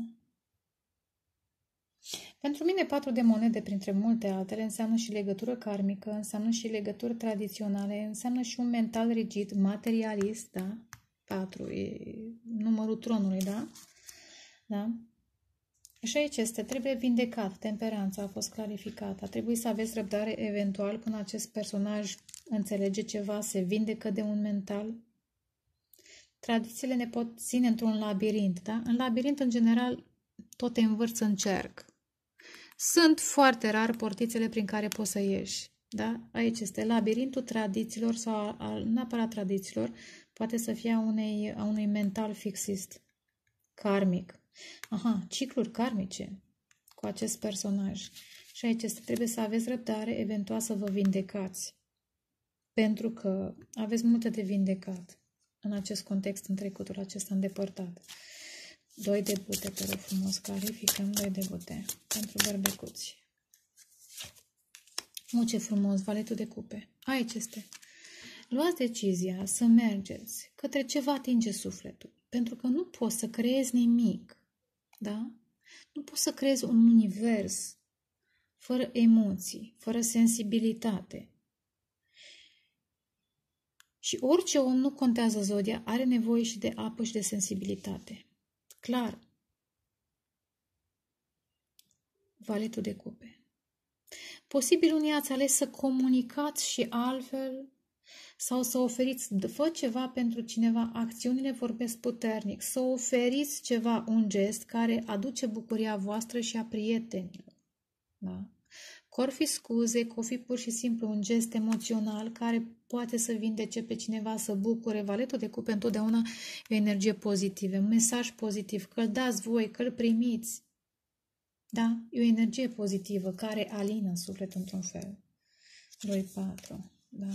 Pentru mine, patru de monede, printre multe altele, înseamnă și legătură karmică, înseamnă și legături tradiționale, înseamnă și un mental rigid, materialist, da? Patru, e numărul tronului, da? Da? Și aici este, trebuie vindecat, temperanța a fost clarificată, a trebuit să aveți răbdare eventual până acest personaj înțelege ceva, se vindecă de un mental. Tradițiile ne pot ține într-un labirint, da? În labirint, în general, tot te învârți în cerc. Sunt foarte rar portițele prin care poți să ieși, da? Aici este labirintul tradițiilor sau al, neapărat tradițiilor, poate să fie a, unei, a unui mental fixist, karmic. Aha, cicluri karmice cu acest personaj. Și aici este, trebuie să aveți răbdare, eventual să vă vindecați. Pentru că aveți multe de vindecat în acest context, în trecutul acesta îndepărtat. Doi de bute, te rog frumos, clarificăm, doi de bute pentru bărbecuți. O, ce frumos, valetul de cupe. Aici este. Luați decizia să mergeți către ce vă atinge sufletul. Pentru că nu poți să creezi nimic, da? Nu poți să creezi un univers fără emoții, fără sensibilitate. Și orice om, nu contează zodia, are nevoie și de apă și de sensibilitate. Clar. Valetul de cupe. Posibil unii ați ales să comunicați și altfel sau să oferiți, fă ceva pentru cineva, acțiunile vorbesc puternic, să oferiți ceva, un gest care aduce bucuria voastră și a prietenilor. Da? Că or fi scuze, că or fi pur și simplu un gest emoțional care poate să vindece pe cineva, să bucure. Valetul de cupe întotdeauna e o energie pozitivă, un mesaj pozitiv, că îl dați voi, că îl primiți. Da? E o energie pozitivă care alină în suflet într-un fel. doi, patru. Da.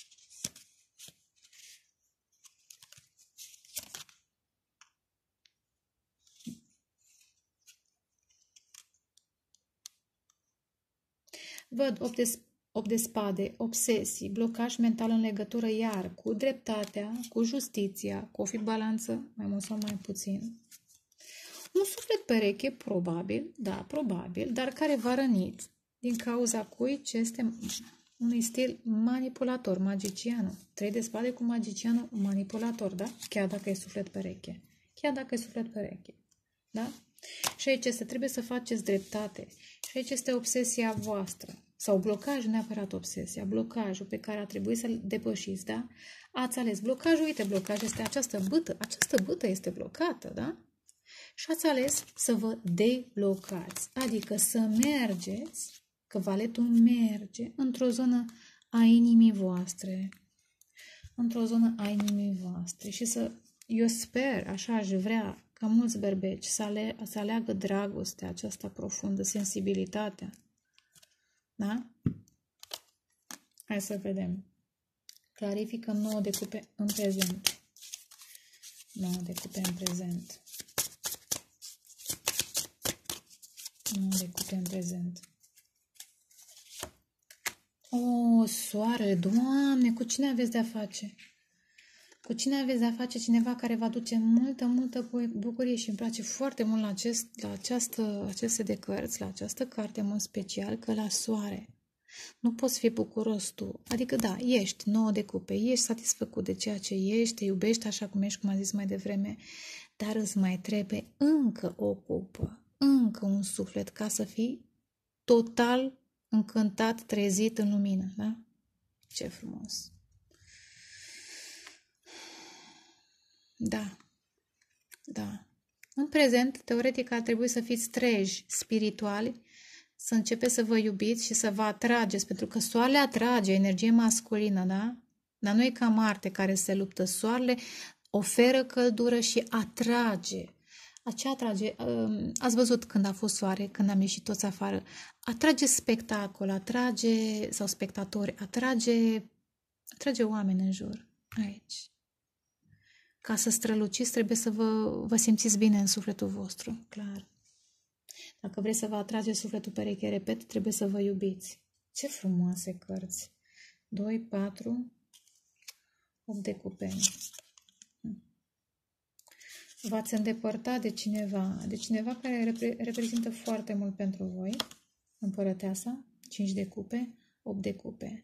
Văd opt de, opt de spade, obsesii, blocaj mental în legătură iar cu dreptatea, cu justiția, cu o fi balanță, mai mult sau mai puțin. Un suflet pereche, probabil, da, probabil, dar care v-a rănit din cauza cui ce este unui stil manipulator, magicianul. Trei de spade cu magicianul, manipulator, da? Chiar dacă e suflet pereche. Chiar dacă e suflet pereche. Da? Și aici este, trebuie să faceți dreptate. Și aici este obsesia voastră. Sau blocajul, neapărat obsesia. Blocajul pe care a trebuit să-l depășiți, da? Ați ales blocajul, uite, blocajul este această bâtă. Această bâtă este blocată, da? Și ați ales să vă deblocați. Adică să mergeți, că valetul merge într-o zonă a inimii voastre. Într-o zonă a inimii voastre. Și să, eu sper, așa aș vrea, ca mulți berbeci să, ale, să aleagă dragostea aceasta profundă, sensibilitatea. Da? Hai să vedem. Clarificăm nouă de cupe în prezent. nouă de cupe în prezent. nouă de cupe în prezent. O, soarele, Doamne, cu cine aveți de-a face? Cu cine aveți de-a face? Cineva care vă aduce multă, multă bucurie și îmi place foarte mult la, acest, la această, aceste de cărți, la această carte în mod special, că la soare nu poți fi bucuros tu. Adică da, ești nouă de cupe, ești satisfăcut de ceea ce ești, te iubești așa cum ești, cum am zis mai devreme, dar îți mai trebuie încă o cupă, încă un suflet ca să fii total încântat, trezit în lumină, da? Ce frumos! Da, da. În prezent, teoretic, ar trebui să fiți treji spirituali, să începeți să vă iubiți și să vă atrageți, pentru că soarele atrage energie masculină, da? Dar nu e ca Marte care se luptă. Soarele oferă căldură și atrage. Acea atrage, ați văzut când a fost soare, când am ieșit toți afară, atrage spectacol, atrage, sau spectatori, atrage, atrage oameni în jur, aici. Ca să străluciți, trebuie să vă, vă simțiți bine în sufletul vostru, clar. Dacă vreți să vă atrageți sufletul pereche, repet, trebuie să vă iubiți. Ce frumoase cărți! doi, patru, opt de cupeni. V-ați îndepărtat de cineva, de cineva care repre reprezintă foarte mult pentru voi. Împărăteasa, cinci de cupe, opt de cupe.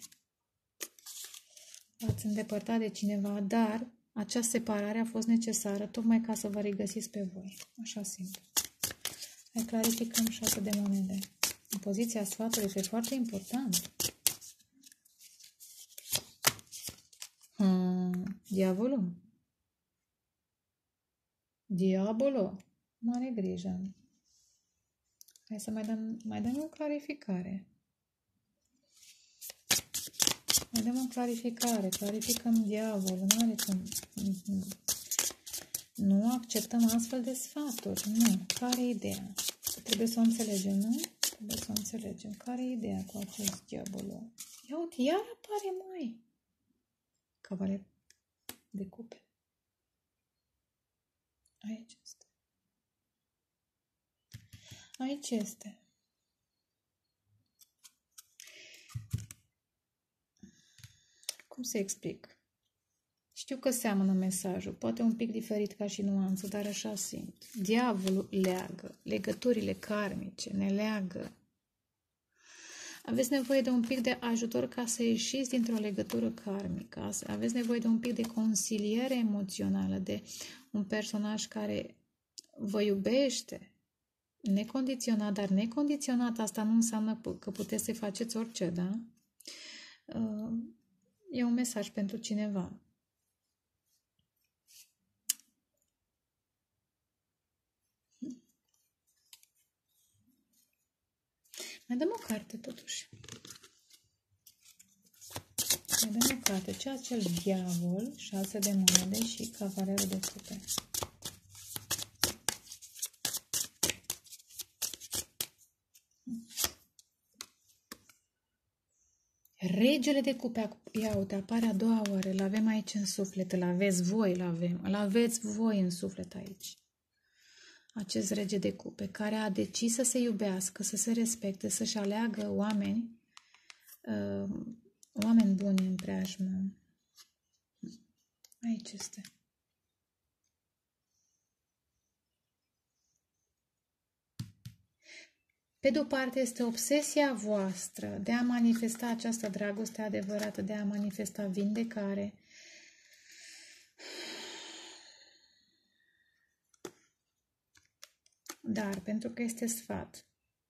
V-ați îndepărtat de cineva, dar această separare a fost necesară tocmai ca să vă regăsiți pe voi. Așa simt. Hai clarificăm șase de monede. În poziția sfatului este foarte important. Hmm, diavolul. Diabolo. Mare grijă. Hai să mai dăm, mai dăm o clarificare. Mai dăm o clarificare. Clarificăm diavolul. Nu are cum. Nu acceptăm astfel de sfaturi. Nu. Care e ideea? Trebuie să o înțelegem, nu? Trebuie să o înțelegem. Care e ideea cu acest diavolul? Ia uite, iar apare, mai. Cavaler de cupe. Aici este. Aici este. Cum să explic? Știu că seamănă mesajul, poate un pic diferit ca și nuanță, dar așa simt. Diavolul leagă, legăturile karmice ne leagă. Aveți nevoie de un pic de ajutor ca să ieșiți dintr-o legătură karmică. Aveți nevoie de un pic de consiliere emoțională, de un personaj care vă iubește, necondiționat, dar necondiționat asta nu înseamnă că puteți să faceți orice, da? E un mesaj pentru cineva. Mai dăm o carte, totuși. Mai dăm o carte. Ce acel diavol, șase de monede și cavalerul de cupe. Regele de cupe, ia uite, apare a doua oară, îl avem aici în suflet, îl aveți voi, îl avem, îl aveți voi în suflet aici. Acest rege de cupe, care a decis să se iubească, să se respecte, să-și aleagă oameni, uh, oameni buni în preajmă. Aici este. Pe de-o parte este obsesia voastră de a manifesta această dragoste adevărată, de a manifesta vindecare. Dar, pentru că este sfat,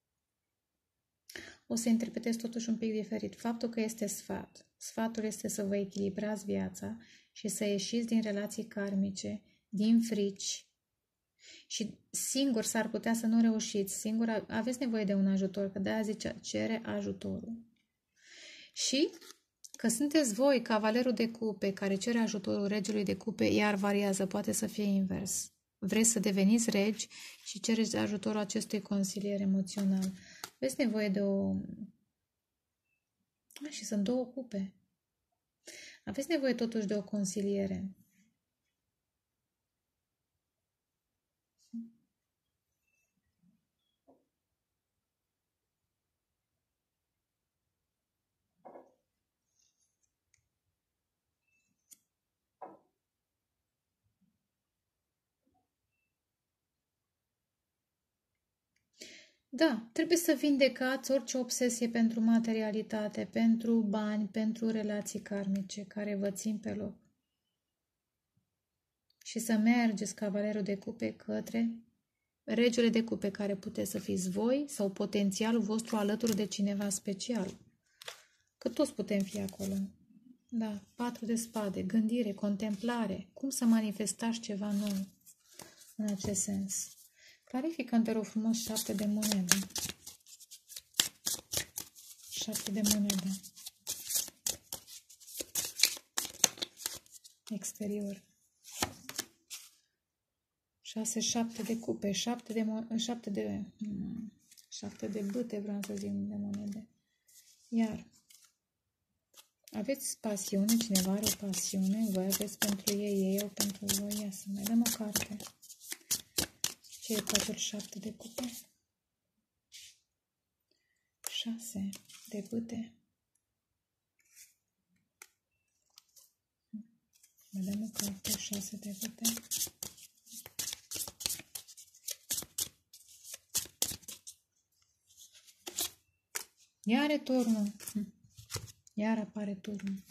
o să interpretez totuși un pic diferit. Faptul că este sfat, sfatul este să vă echilibrați viața și să ieșiți din relații karmice, din frici, și singur s-ar putea să nu reușiți, singur aveți nevoie de un ajutor, că de-aia zice, cere ajutorul. Și că sunteți voi, cavalerul de cupe, care cere ajutorul regelui de cupe, iar variază, poate să fie invers. Vreți să deveniți regi și cereți ajutorul acestui consilier emoțional. Aveți nevoie de o... A, și sunt două cupe. Aveți nevoie totuși de o consiliere. Da, trebuie să vindecați orice obsesie pentru materialitate, pentru bani, pentru relații karmice care vă țin pe loc. Și să mergeți, cavalerul de cupe, către regele de cupe, care puteți să fiți voi sau potențialul vostru alături de cineva special. Că toți putem fi acolo. Da, patru de spade, gândire, contemplare, cum să manifestați ceva nou în acest sens. Clarificăm, te rog frumos, șapte de monede. Șapte de monede. Exterior. Șase, șapte de cupe, șapte de, șapte de, hmm, șapte de bâte, vreau să zic, de monede. Iar aveți pasiune, cineva are o pasiune, voi aveți pentru ei, ei au pentru voi. Ia să mai dăm o carte. Ce e cu acel șapte de cupe? Șase de bâte. Mai dăm o carte, șase de bâte. Iar are turnul. Iar apare turnul.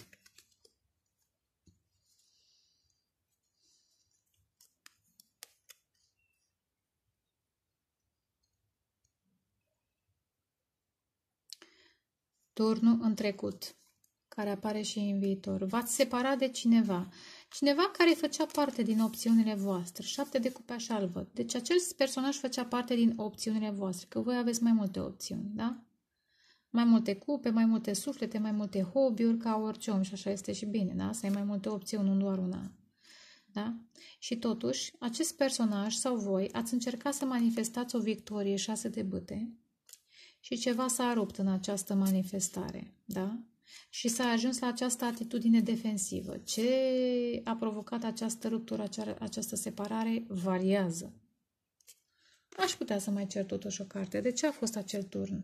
Turnul în trecut, care apare și în viitor. V-ați separat de cineva. Cineva care făcea parte din opțiunile voastre. Șapte de cupe așa îl văd. Deci acel personaj făcea parte din opțiunile voastre. Că voi aveți mai multe opțiuni, da? Mai multe cupe, mai multe suflete, mai multe hobby-uri, ca orice om. Și așa este și bine, da? Să ai mai multe opțiuni, nu doar una. Da? Și totuși, acest personaj sau voi ați încercat să manifestați o victorie, șase de bâte, și ceva s-a rupt în această manifestare, da? Și s-a ajuns la această atitudine defensivă. Ce a provocat această ruptură, această separare, variază. Aș putea să mai cer totuși o carte. De ce a fost acel turn?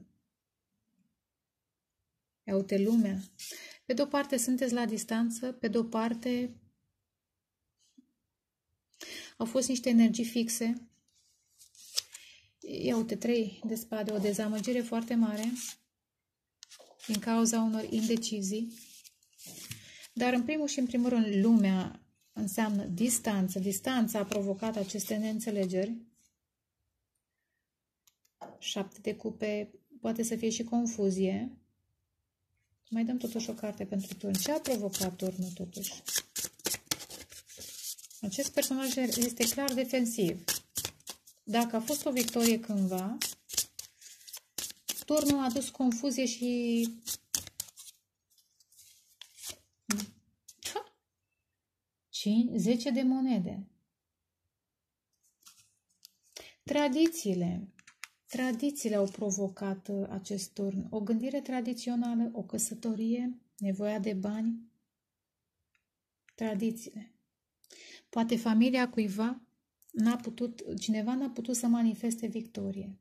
Ia uite lumea. Pe de-o parte sunteți la distanță, pe de-o parte au fost niște energii fixe. Ia uite, trei de spade, o dezamăgire foarte mare din cauza unor indecizii. Dar în primul și în primul rând, lumea înseamnă distanță. Distanța a provocat aceste neînțelegeri. Șapte de cupe, poate să fie și confuzie. Mai dăm totuși o carte pentru turn. Ce a provocat turnul totuși? Acest personaj este clar defensiv. Dacă a fost o victorie cândva, turnul a adus confuzie și zece de monede. Tradițiile. Tradițiile au provocat acest turn. O gândire tradițională, o căsătorie, nevoia de bani. Tradițiile. Poate familia cuiva n-a putut, cineva n-a putut să manifeste victorie.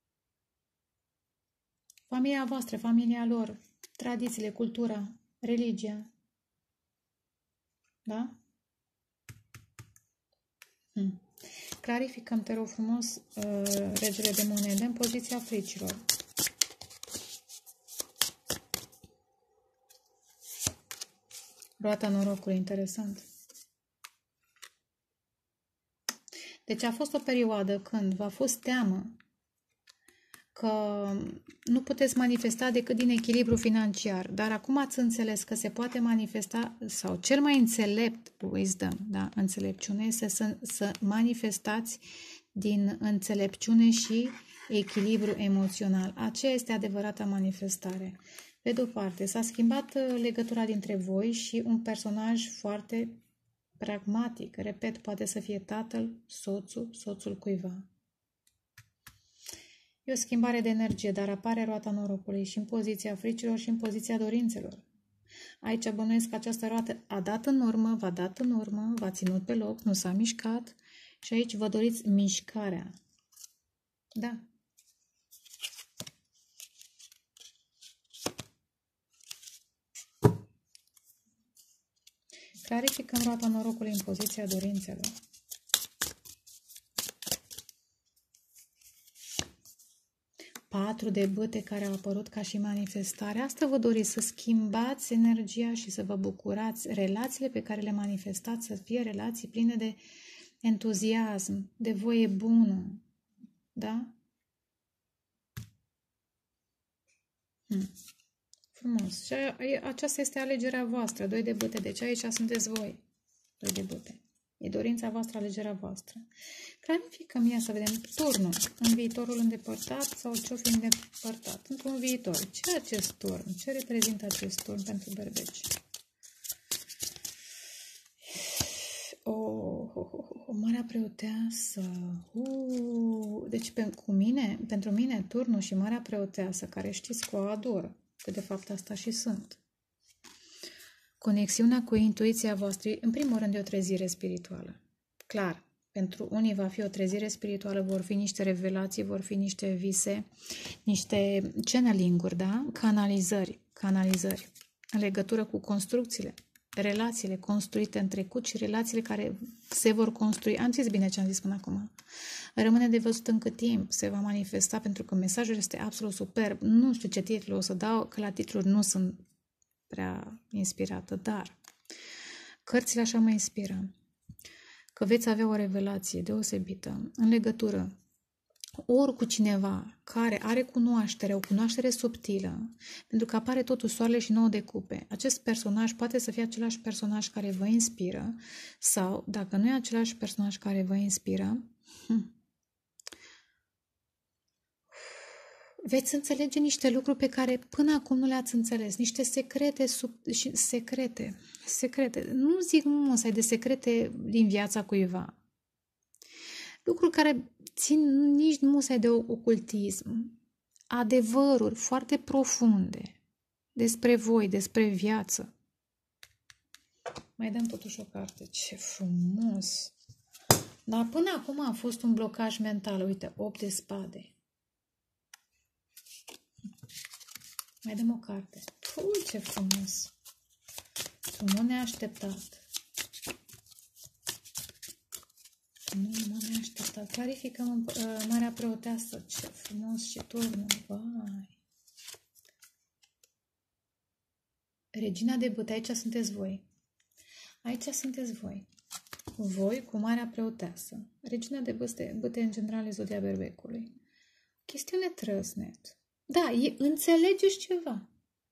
Familia voastră, familia lor, tradițiile, cultura, religia. Da? Hmm. Clarificăm, te rog frumos, uh, regele de monede în poziția fricilor. Roata norocului, interesant. Deci a fost o perioadă când v-a fost teamă că nu puteți manifesta decât din echilibru financiar, dar acum ați înțeles că se poate manifesta, sau cel mai înțelept wisdom, da, înțelepciune, este să, să manifestați din înțelepciune și echilibru emoțional. Aceea este adevărata manifestare. Pe de-o parte, s-a schimbat legătura dintre voi și un personaj foarte pragmatic, repet, poate să fie tatăl, soțul, soțul cuiva. E o schimbare de energie, dar apare roata norocului și în poziția fricilor și în poziția dorințelor. Aici bănuiesc că această roată a dat în urmă, v-a dat în urmă, v-a ținut pe loc, nu s-a mișcat și aici vă doriți mișcarea. Da. Clarificăm roata norocului în poziția dorințelor. Patru de bâte care au apărut ca și manifestare. Asta vă doriți, să schimbați energia și să vă bucurați. Relațiile pe care le manifestați să fie relații pline de entuziasm, de voie bună. Da? Hmm. Frumos. Și aceasta este alegerea voastră. Doi de bâte. Deci aici sunteți voi. Doi de bâte. E dorința voastră, alegerea voastră. Clarificăm ea să vedem turnul în viitorul îndepărtat sau ce-o fi îndepărtat. Într-un viitor. Ce e acest turn? Ce reprezintă acest turn pentru berbeci? O, oh, oh, oh, oh, Marea Preoteasă. Uh, deci pe, cu mine, pentru mine, turnul și Marea Preoteasă, care știți că o ador, că de fapt asta și sunt. Conexiunea cu intuiția voastră, în primul rând, e o trezire spirituală. Clar, pentru unii va fi o trezire spirituală, vor fi niște revelații, vor fi niște vise, niște channeling-uri, da? Canalizări, canalizări, în legătură cu construcțiile relațiile construite în trecut și relațiile care se vor construi. Am zis bine ce am zis până acum. Rămâne de văzut în cât timp se va manifesta, pentru că mesajul este absolut superb. Nu știu ce titlu o să dau, că la titluri nu sunt prea inspirată, dar cărțile așa mă inspiră. Că veți avea o revelație deosebită în legătură ori cu cineva care are cunoaștere, o cunoaștere subtilă, pentru că apare totul soarele și nouă de cupe. Acest personaj poate să fie același personaj care vă inspiră sau, dacă nu e același personaj care vă inspiră, hm, veți înțelege niște lucruri pe care până acum nu le-ați înțeles, niște secrete, sub, și secrete, secrete. Nu zic musai de secrete din viața cuiva. Lucruri care țin nici musai de ocultism. Adevăruri foarte profunde despre voi, despre viață. Mai dăm totuși o carte. Ce frumos! Dar până acum a fost un blocaj mental. Uite, opt de spade. Mai dăm o carte. Ui, ce frumos! Frumos neașteptat. Nu mă neașteptat. Clarificăm uh, Marea Preoteasă. Ce frumos și turnul. Vai! Regina de bâte. Aici sunteți voi. Aici sunteți voi. Voi cu Marea Preoteasă. Regina de bâte, bâte în general e zodia Berbecului. Chestiune trăsnet. Da, e, înțelegeți ceva.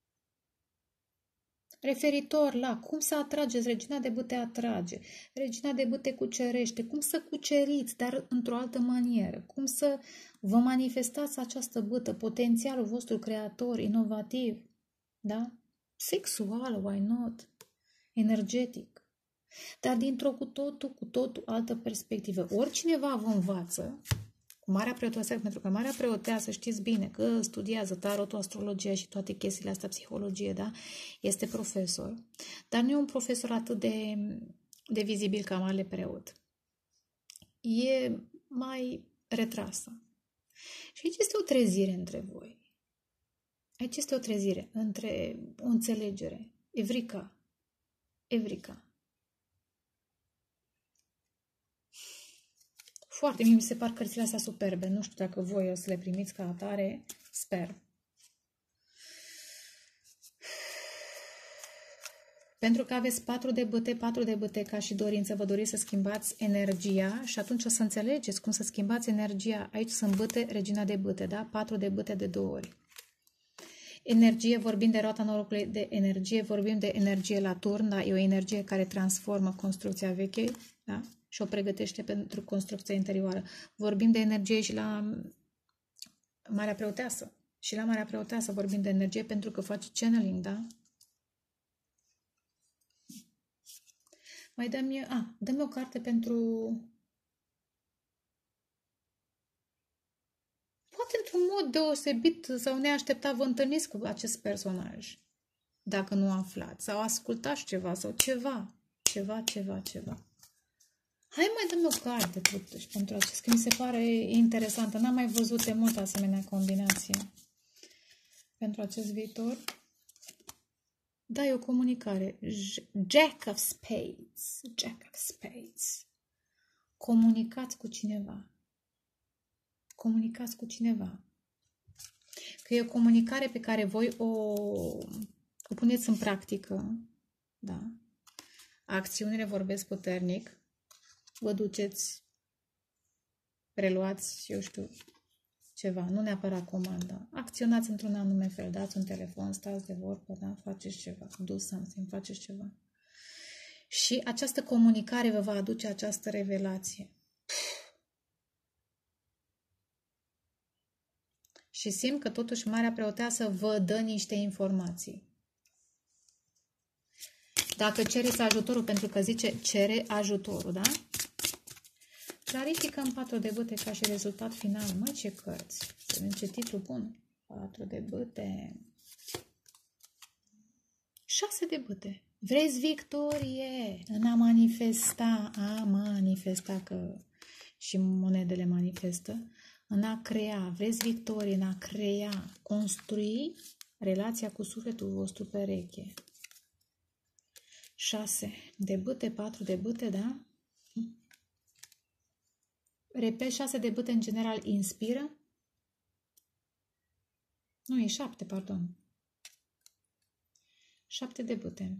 Referitor la cum să atrageți, regina de bâte atrage, regina de bâte cucerește, cum să cuceriți, dar într-o altă manieră, cum să vă manifestați această bâtă, potențialul vostru creator, inovativ, da? Sexual, why not? Energetic, dar dintr-o cu totul, cu totul altă perspectivă. Oricineva vă învață, cu Marea Preoteasă, pentru că Marea Preoteasă, știți bine că studiază tarotul, astrologia și toate chestiile astea, psihologie, da? Este profesor, dar nu e un profesor atât de, de vizibil ca Marele Preot. E mai retrasă. Și aici este o trezire între voi. Aici este o trezire între o înțelegere. Evrica. Evrica. Foarte, mie mi se par cărțile astea superbe. Nu știu dacă voi o să le primiți ca atare. Sper. Pentru că aveți patru de bâte, patru de bâte ca și dorință. Vă doriți să schimbați energia și atunci o să înțelegeți cum să schimbați energia. Aici sunt bâte, regina de bâte, da? Patru de bâte de două ori. Energie, vorbim de roata norocului de energie, vorbim de energie la turn, da? E o energie care transformă construcția veche, da? Și o pregătește pentru construcția interioară. Vorbim de energie și la Marea Preoteasă. Și la Marea Preoteasă vorbim de energie pentru că face channeling, da? Mai dă-mi, a, dă-mi o carte pentru... Poate într-un mod deosebit sau neașteptat vă întâlniți cu acest personaj. Dacă nu aflați. Sau ascultați ceva sau ceva. Ceva, ceva, ceva. Hai mai dăm o carte totuși pentru acest, că mi se pare interesantă. N-am mai văzut de mult asemenea combinație pentru acest viitor. Da, e o comunicare. Jack of Spades. Jack of Spades. Comunicați cu cineva. Comunicați cu cineva. Că e o comunicare pe care voi o, o puneți în practică. Da. Acțiunile vorbesc puternic. Vă duceți, preluați, eu știu, ceva, nu neapărat comanda. Acționați într-un anume fel, dați un telefon, stați de vorbă, da? Faceți ceva, do something, faceți ceva. Și această comunicare vă va aduce această revelație. Și simt că totuși Marea Preoteasă vă dă niște informații. Dacă cereți ajutorul, pentru că zice cere ajutorul, da? Clarificăm patru de bâte ca și rezultat final. Măi, ce cărți! Să vedem ce titlu bun. patru de bâte. șase de bâte. Vreți victorie în a manifesta, a manifesta, că și monedele manifestă, în a crea. Vreți victorie în a crea, construi relația cu sufletul vostru pereche. șase de bâte, patru de bâte, da? Repet, șase de bâte în general inspiră. Nu, e șapte, pardon. șapte de bâte.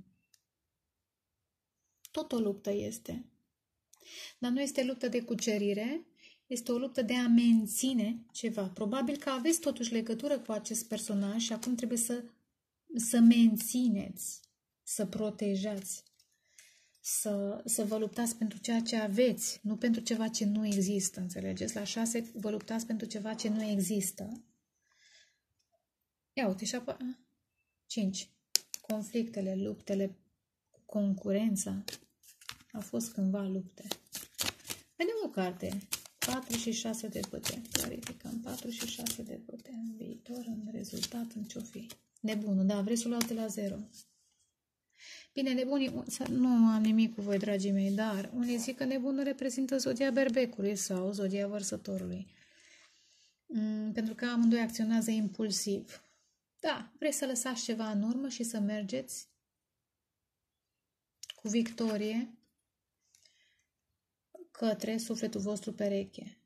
Tot o luptă este. Dar nu este luptă de cucerire, este o luptă de a menține ceva. Probabil că aveți totuși legătură cu acest personaj și acum trebuie să, să mențineți, să protejați, să, să vă luptați pentru ceea ce aveți, nu pentru ceva ce nu există, înțelegeți? La șase vă luptați pentru ceva ce nu există. Ia uite, și apoi cinci. Conflictele, luptele, concurența. A fost cândva lupte. Vedem o carte. patru și șase de bâte. Clarificăm. patru și șase de bâte. În viitor, în rezultat, în ce-o fi. Nebunul, da, vreți să o luați la zero. Bine, nebunii, nu am nimic cu voi, dragii mei, dar unii zic că nebunul reprezintă zodia berbecului sau zodia vărsătorului. Mm, pentru că amândoi acționează impulsiv. Da, vreți să lăsați ceva în urmă și să mergeți cu victorie către sufletul vostru pereche.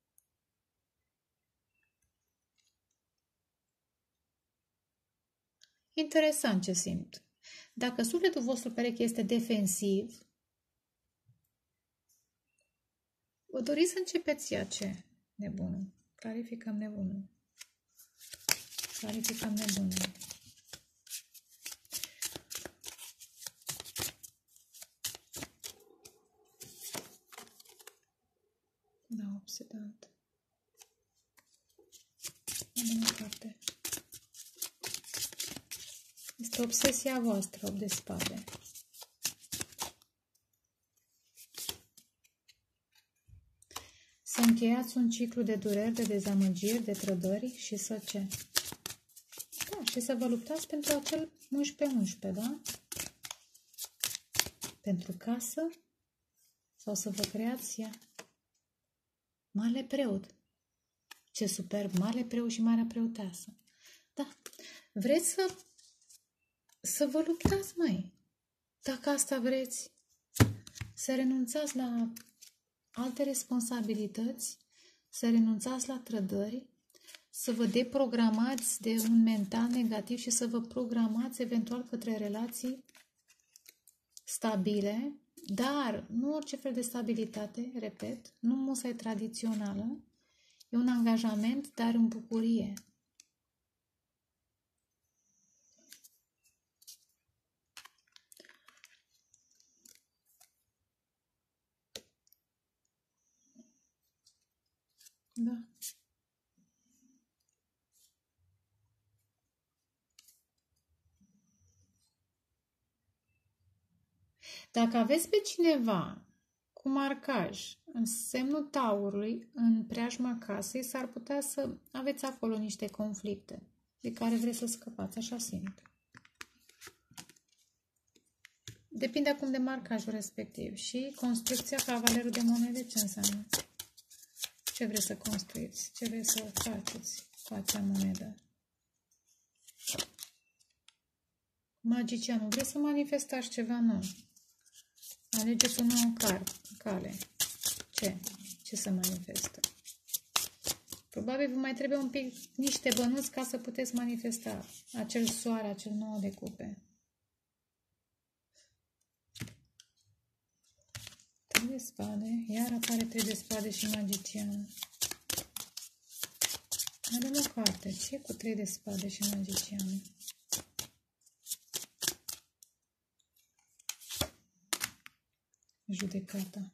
Interesant ce simt. Dacă sufletul vostru pereche este defensiv, vă doriți să începeți ea ce? Nebunul. Clarificăm nebunul. Clarificăm nebunul. Da, obsedant. Am o carte. Este obsesia voastră, opt de spade. Să încheiați un ciclu de dureri, de dezamăgiri, de trădări și să ce? Da, și să vă luptați pentru acel unsprezece unsprezece, da? Pentru casă sau să vă creați ea. Mare preot. Ce superb, mare preot și marea preoteasă. Da, vreți să să vă luptați, măi. Dacă asta vreți, să renunțați la alte responsabilități, să renunțați la trădări, să vă deprogramați de un mental negativ și să vă programați eventual către relații stabile, dar nu orice fel de stabilitate, repet, nu musai tradițională, e un angajament, dar în bucurie. Da. Dacă aveți pe cineva cu marcaj în semnul taurului, în preajma casei, s-ar putea să aveți acolo niște conflicte de care vreți să scăpați, așa simt. Depinde acum de marcajul respectiv. Și construcția cavalerul de monede, ce înseamnă? Ce vreți să construiți? Ce vreți să faceți cu acea monedă? Magicianul, vreți să manifestați ceva nou? Alegeți o nouă cale. Ce? Ce să manifestă? Probabil vă mai trebuie un pic niște bănuți ca să puteți manifesta acel soare, acel nouă de cupe. Trei de spade. Iar apare trei de spade și magician. Avem o carte. Ce cu trei de spade și magician? Judecata.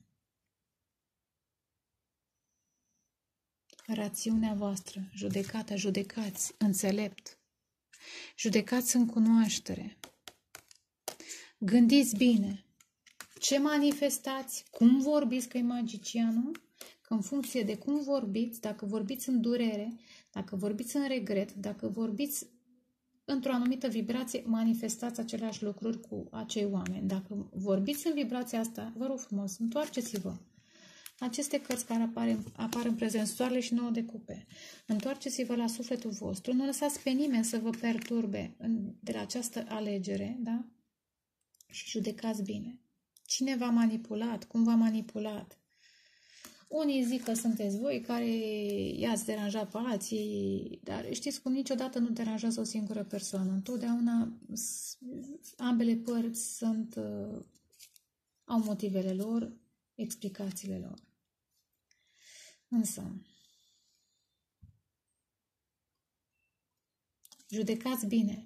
Rațiunea voastră. Judecata. Judecați. Înțelept. Judecați în cunoaștere. Gândiți bine. Ce manifestați? Cum vorbiți că e magicianul? Că în funcție de cum vorbiți, dacă vorbiți în durere, dacă vorbiți în regret, dacă vorbiți într-o anumită vibrație, manifestați aceleași lucruri cu acei oameni. Dacă vorbiți în vibrația asta, vă rog frumos, întoarceți-vă. Aceste cărți care apar, apar în prezent, soarele și nouă de cupe. Întoarceți-vă la sufletul vostru, nu lăsați pe nimeni să vă perturbe de la această alegere, da? și judecați bine. Cine v-a manipulat? Cum v-a manipulat? Unii zic că sunteți voi care i-ați deranjat pe alții, dar știți cum niciodată nu deranjează o singură persoană. Întotdeauna ambele părți sunt, uh, au motivele lor, explicațiile lor. Însă, judecați bine.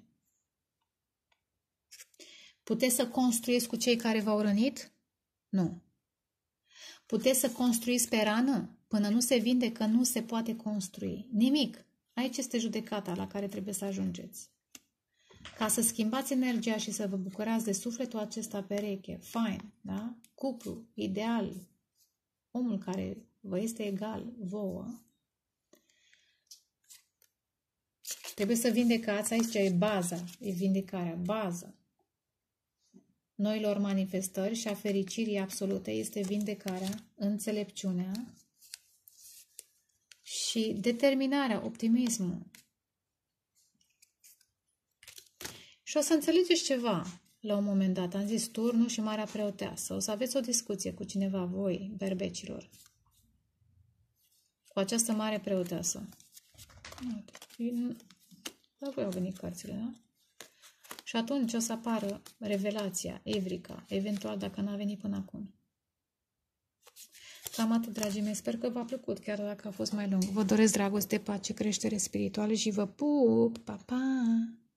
Puteți să construiți cu cei care v-au rănit? Nu. Puteți să construiți pe rană? Până nu se vindecă, nu se poate construi. Nimic. Aici este judecata la care trebuie să ajungeți. Ca să schimbați energia și să vă bucurați de sufletul acesta pereche, fine, da? Cuplu, ideal, omul care vă este egal, vouă, trebuie să vindecați, aici e baza, e vindecarea, baza noilor manifestări și a fericirii absolute este vindecarea, înțelepciunea și determinarea, optimismul. Și o să înțelegeți ceva la un moment dat. Am zis turnul și Marea Preoteasă. O să aveți o discuție cu cineva, voi, berbecilor, cu această Mare Preoteasă. La voi au venit cărțile, da? Și atunci o să apară revelația, evrica, eventual dacă n-a venit până acum. Cam atât, dragii mei. Sper că v-a plăcut, chiar dacă a fost mai lung. Vă doresc dragoste, pace, creștere spirituală și vă pup! Pa, pa!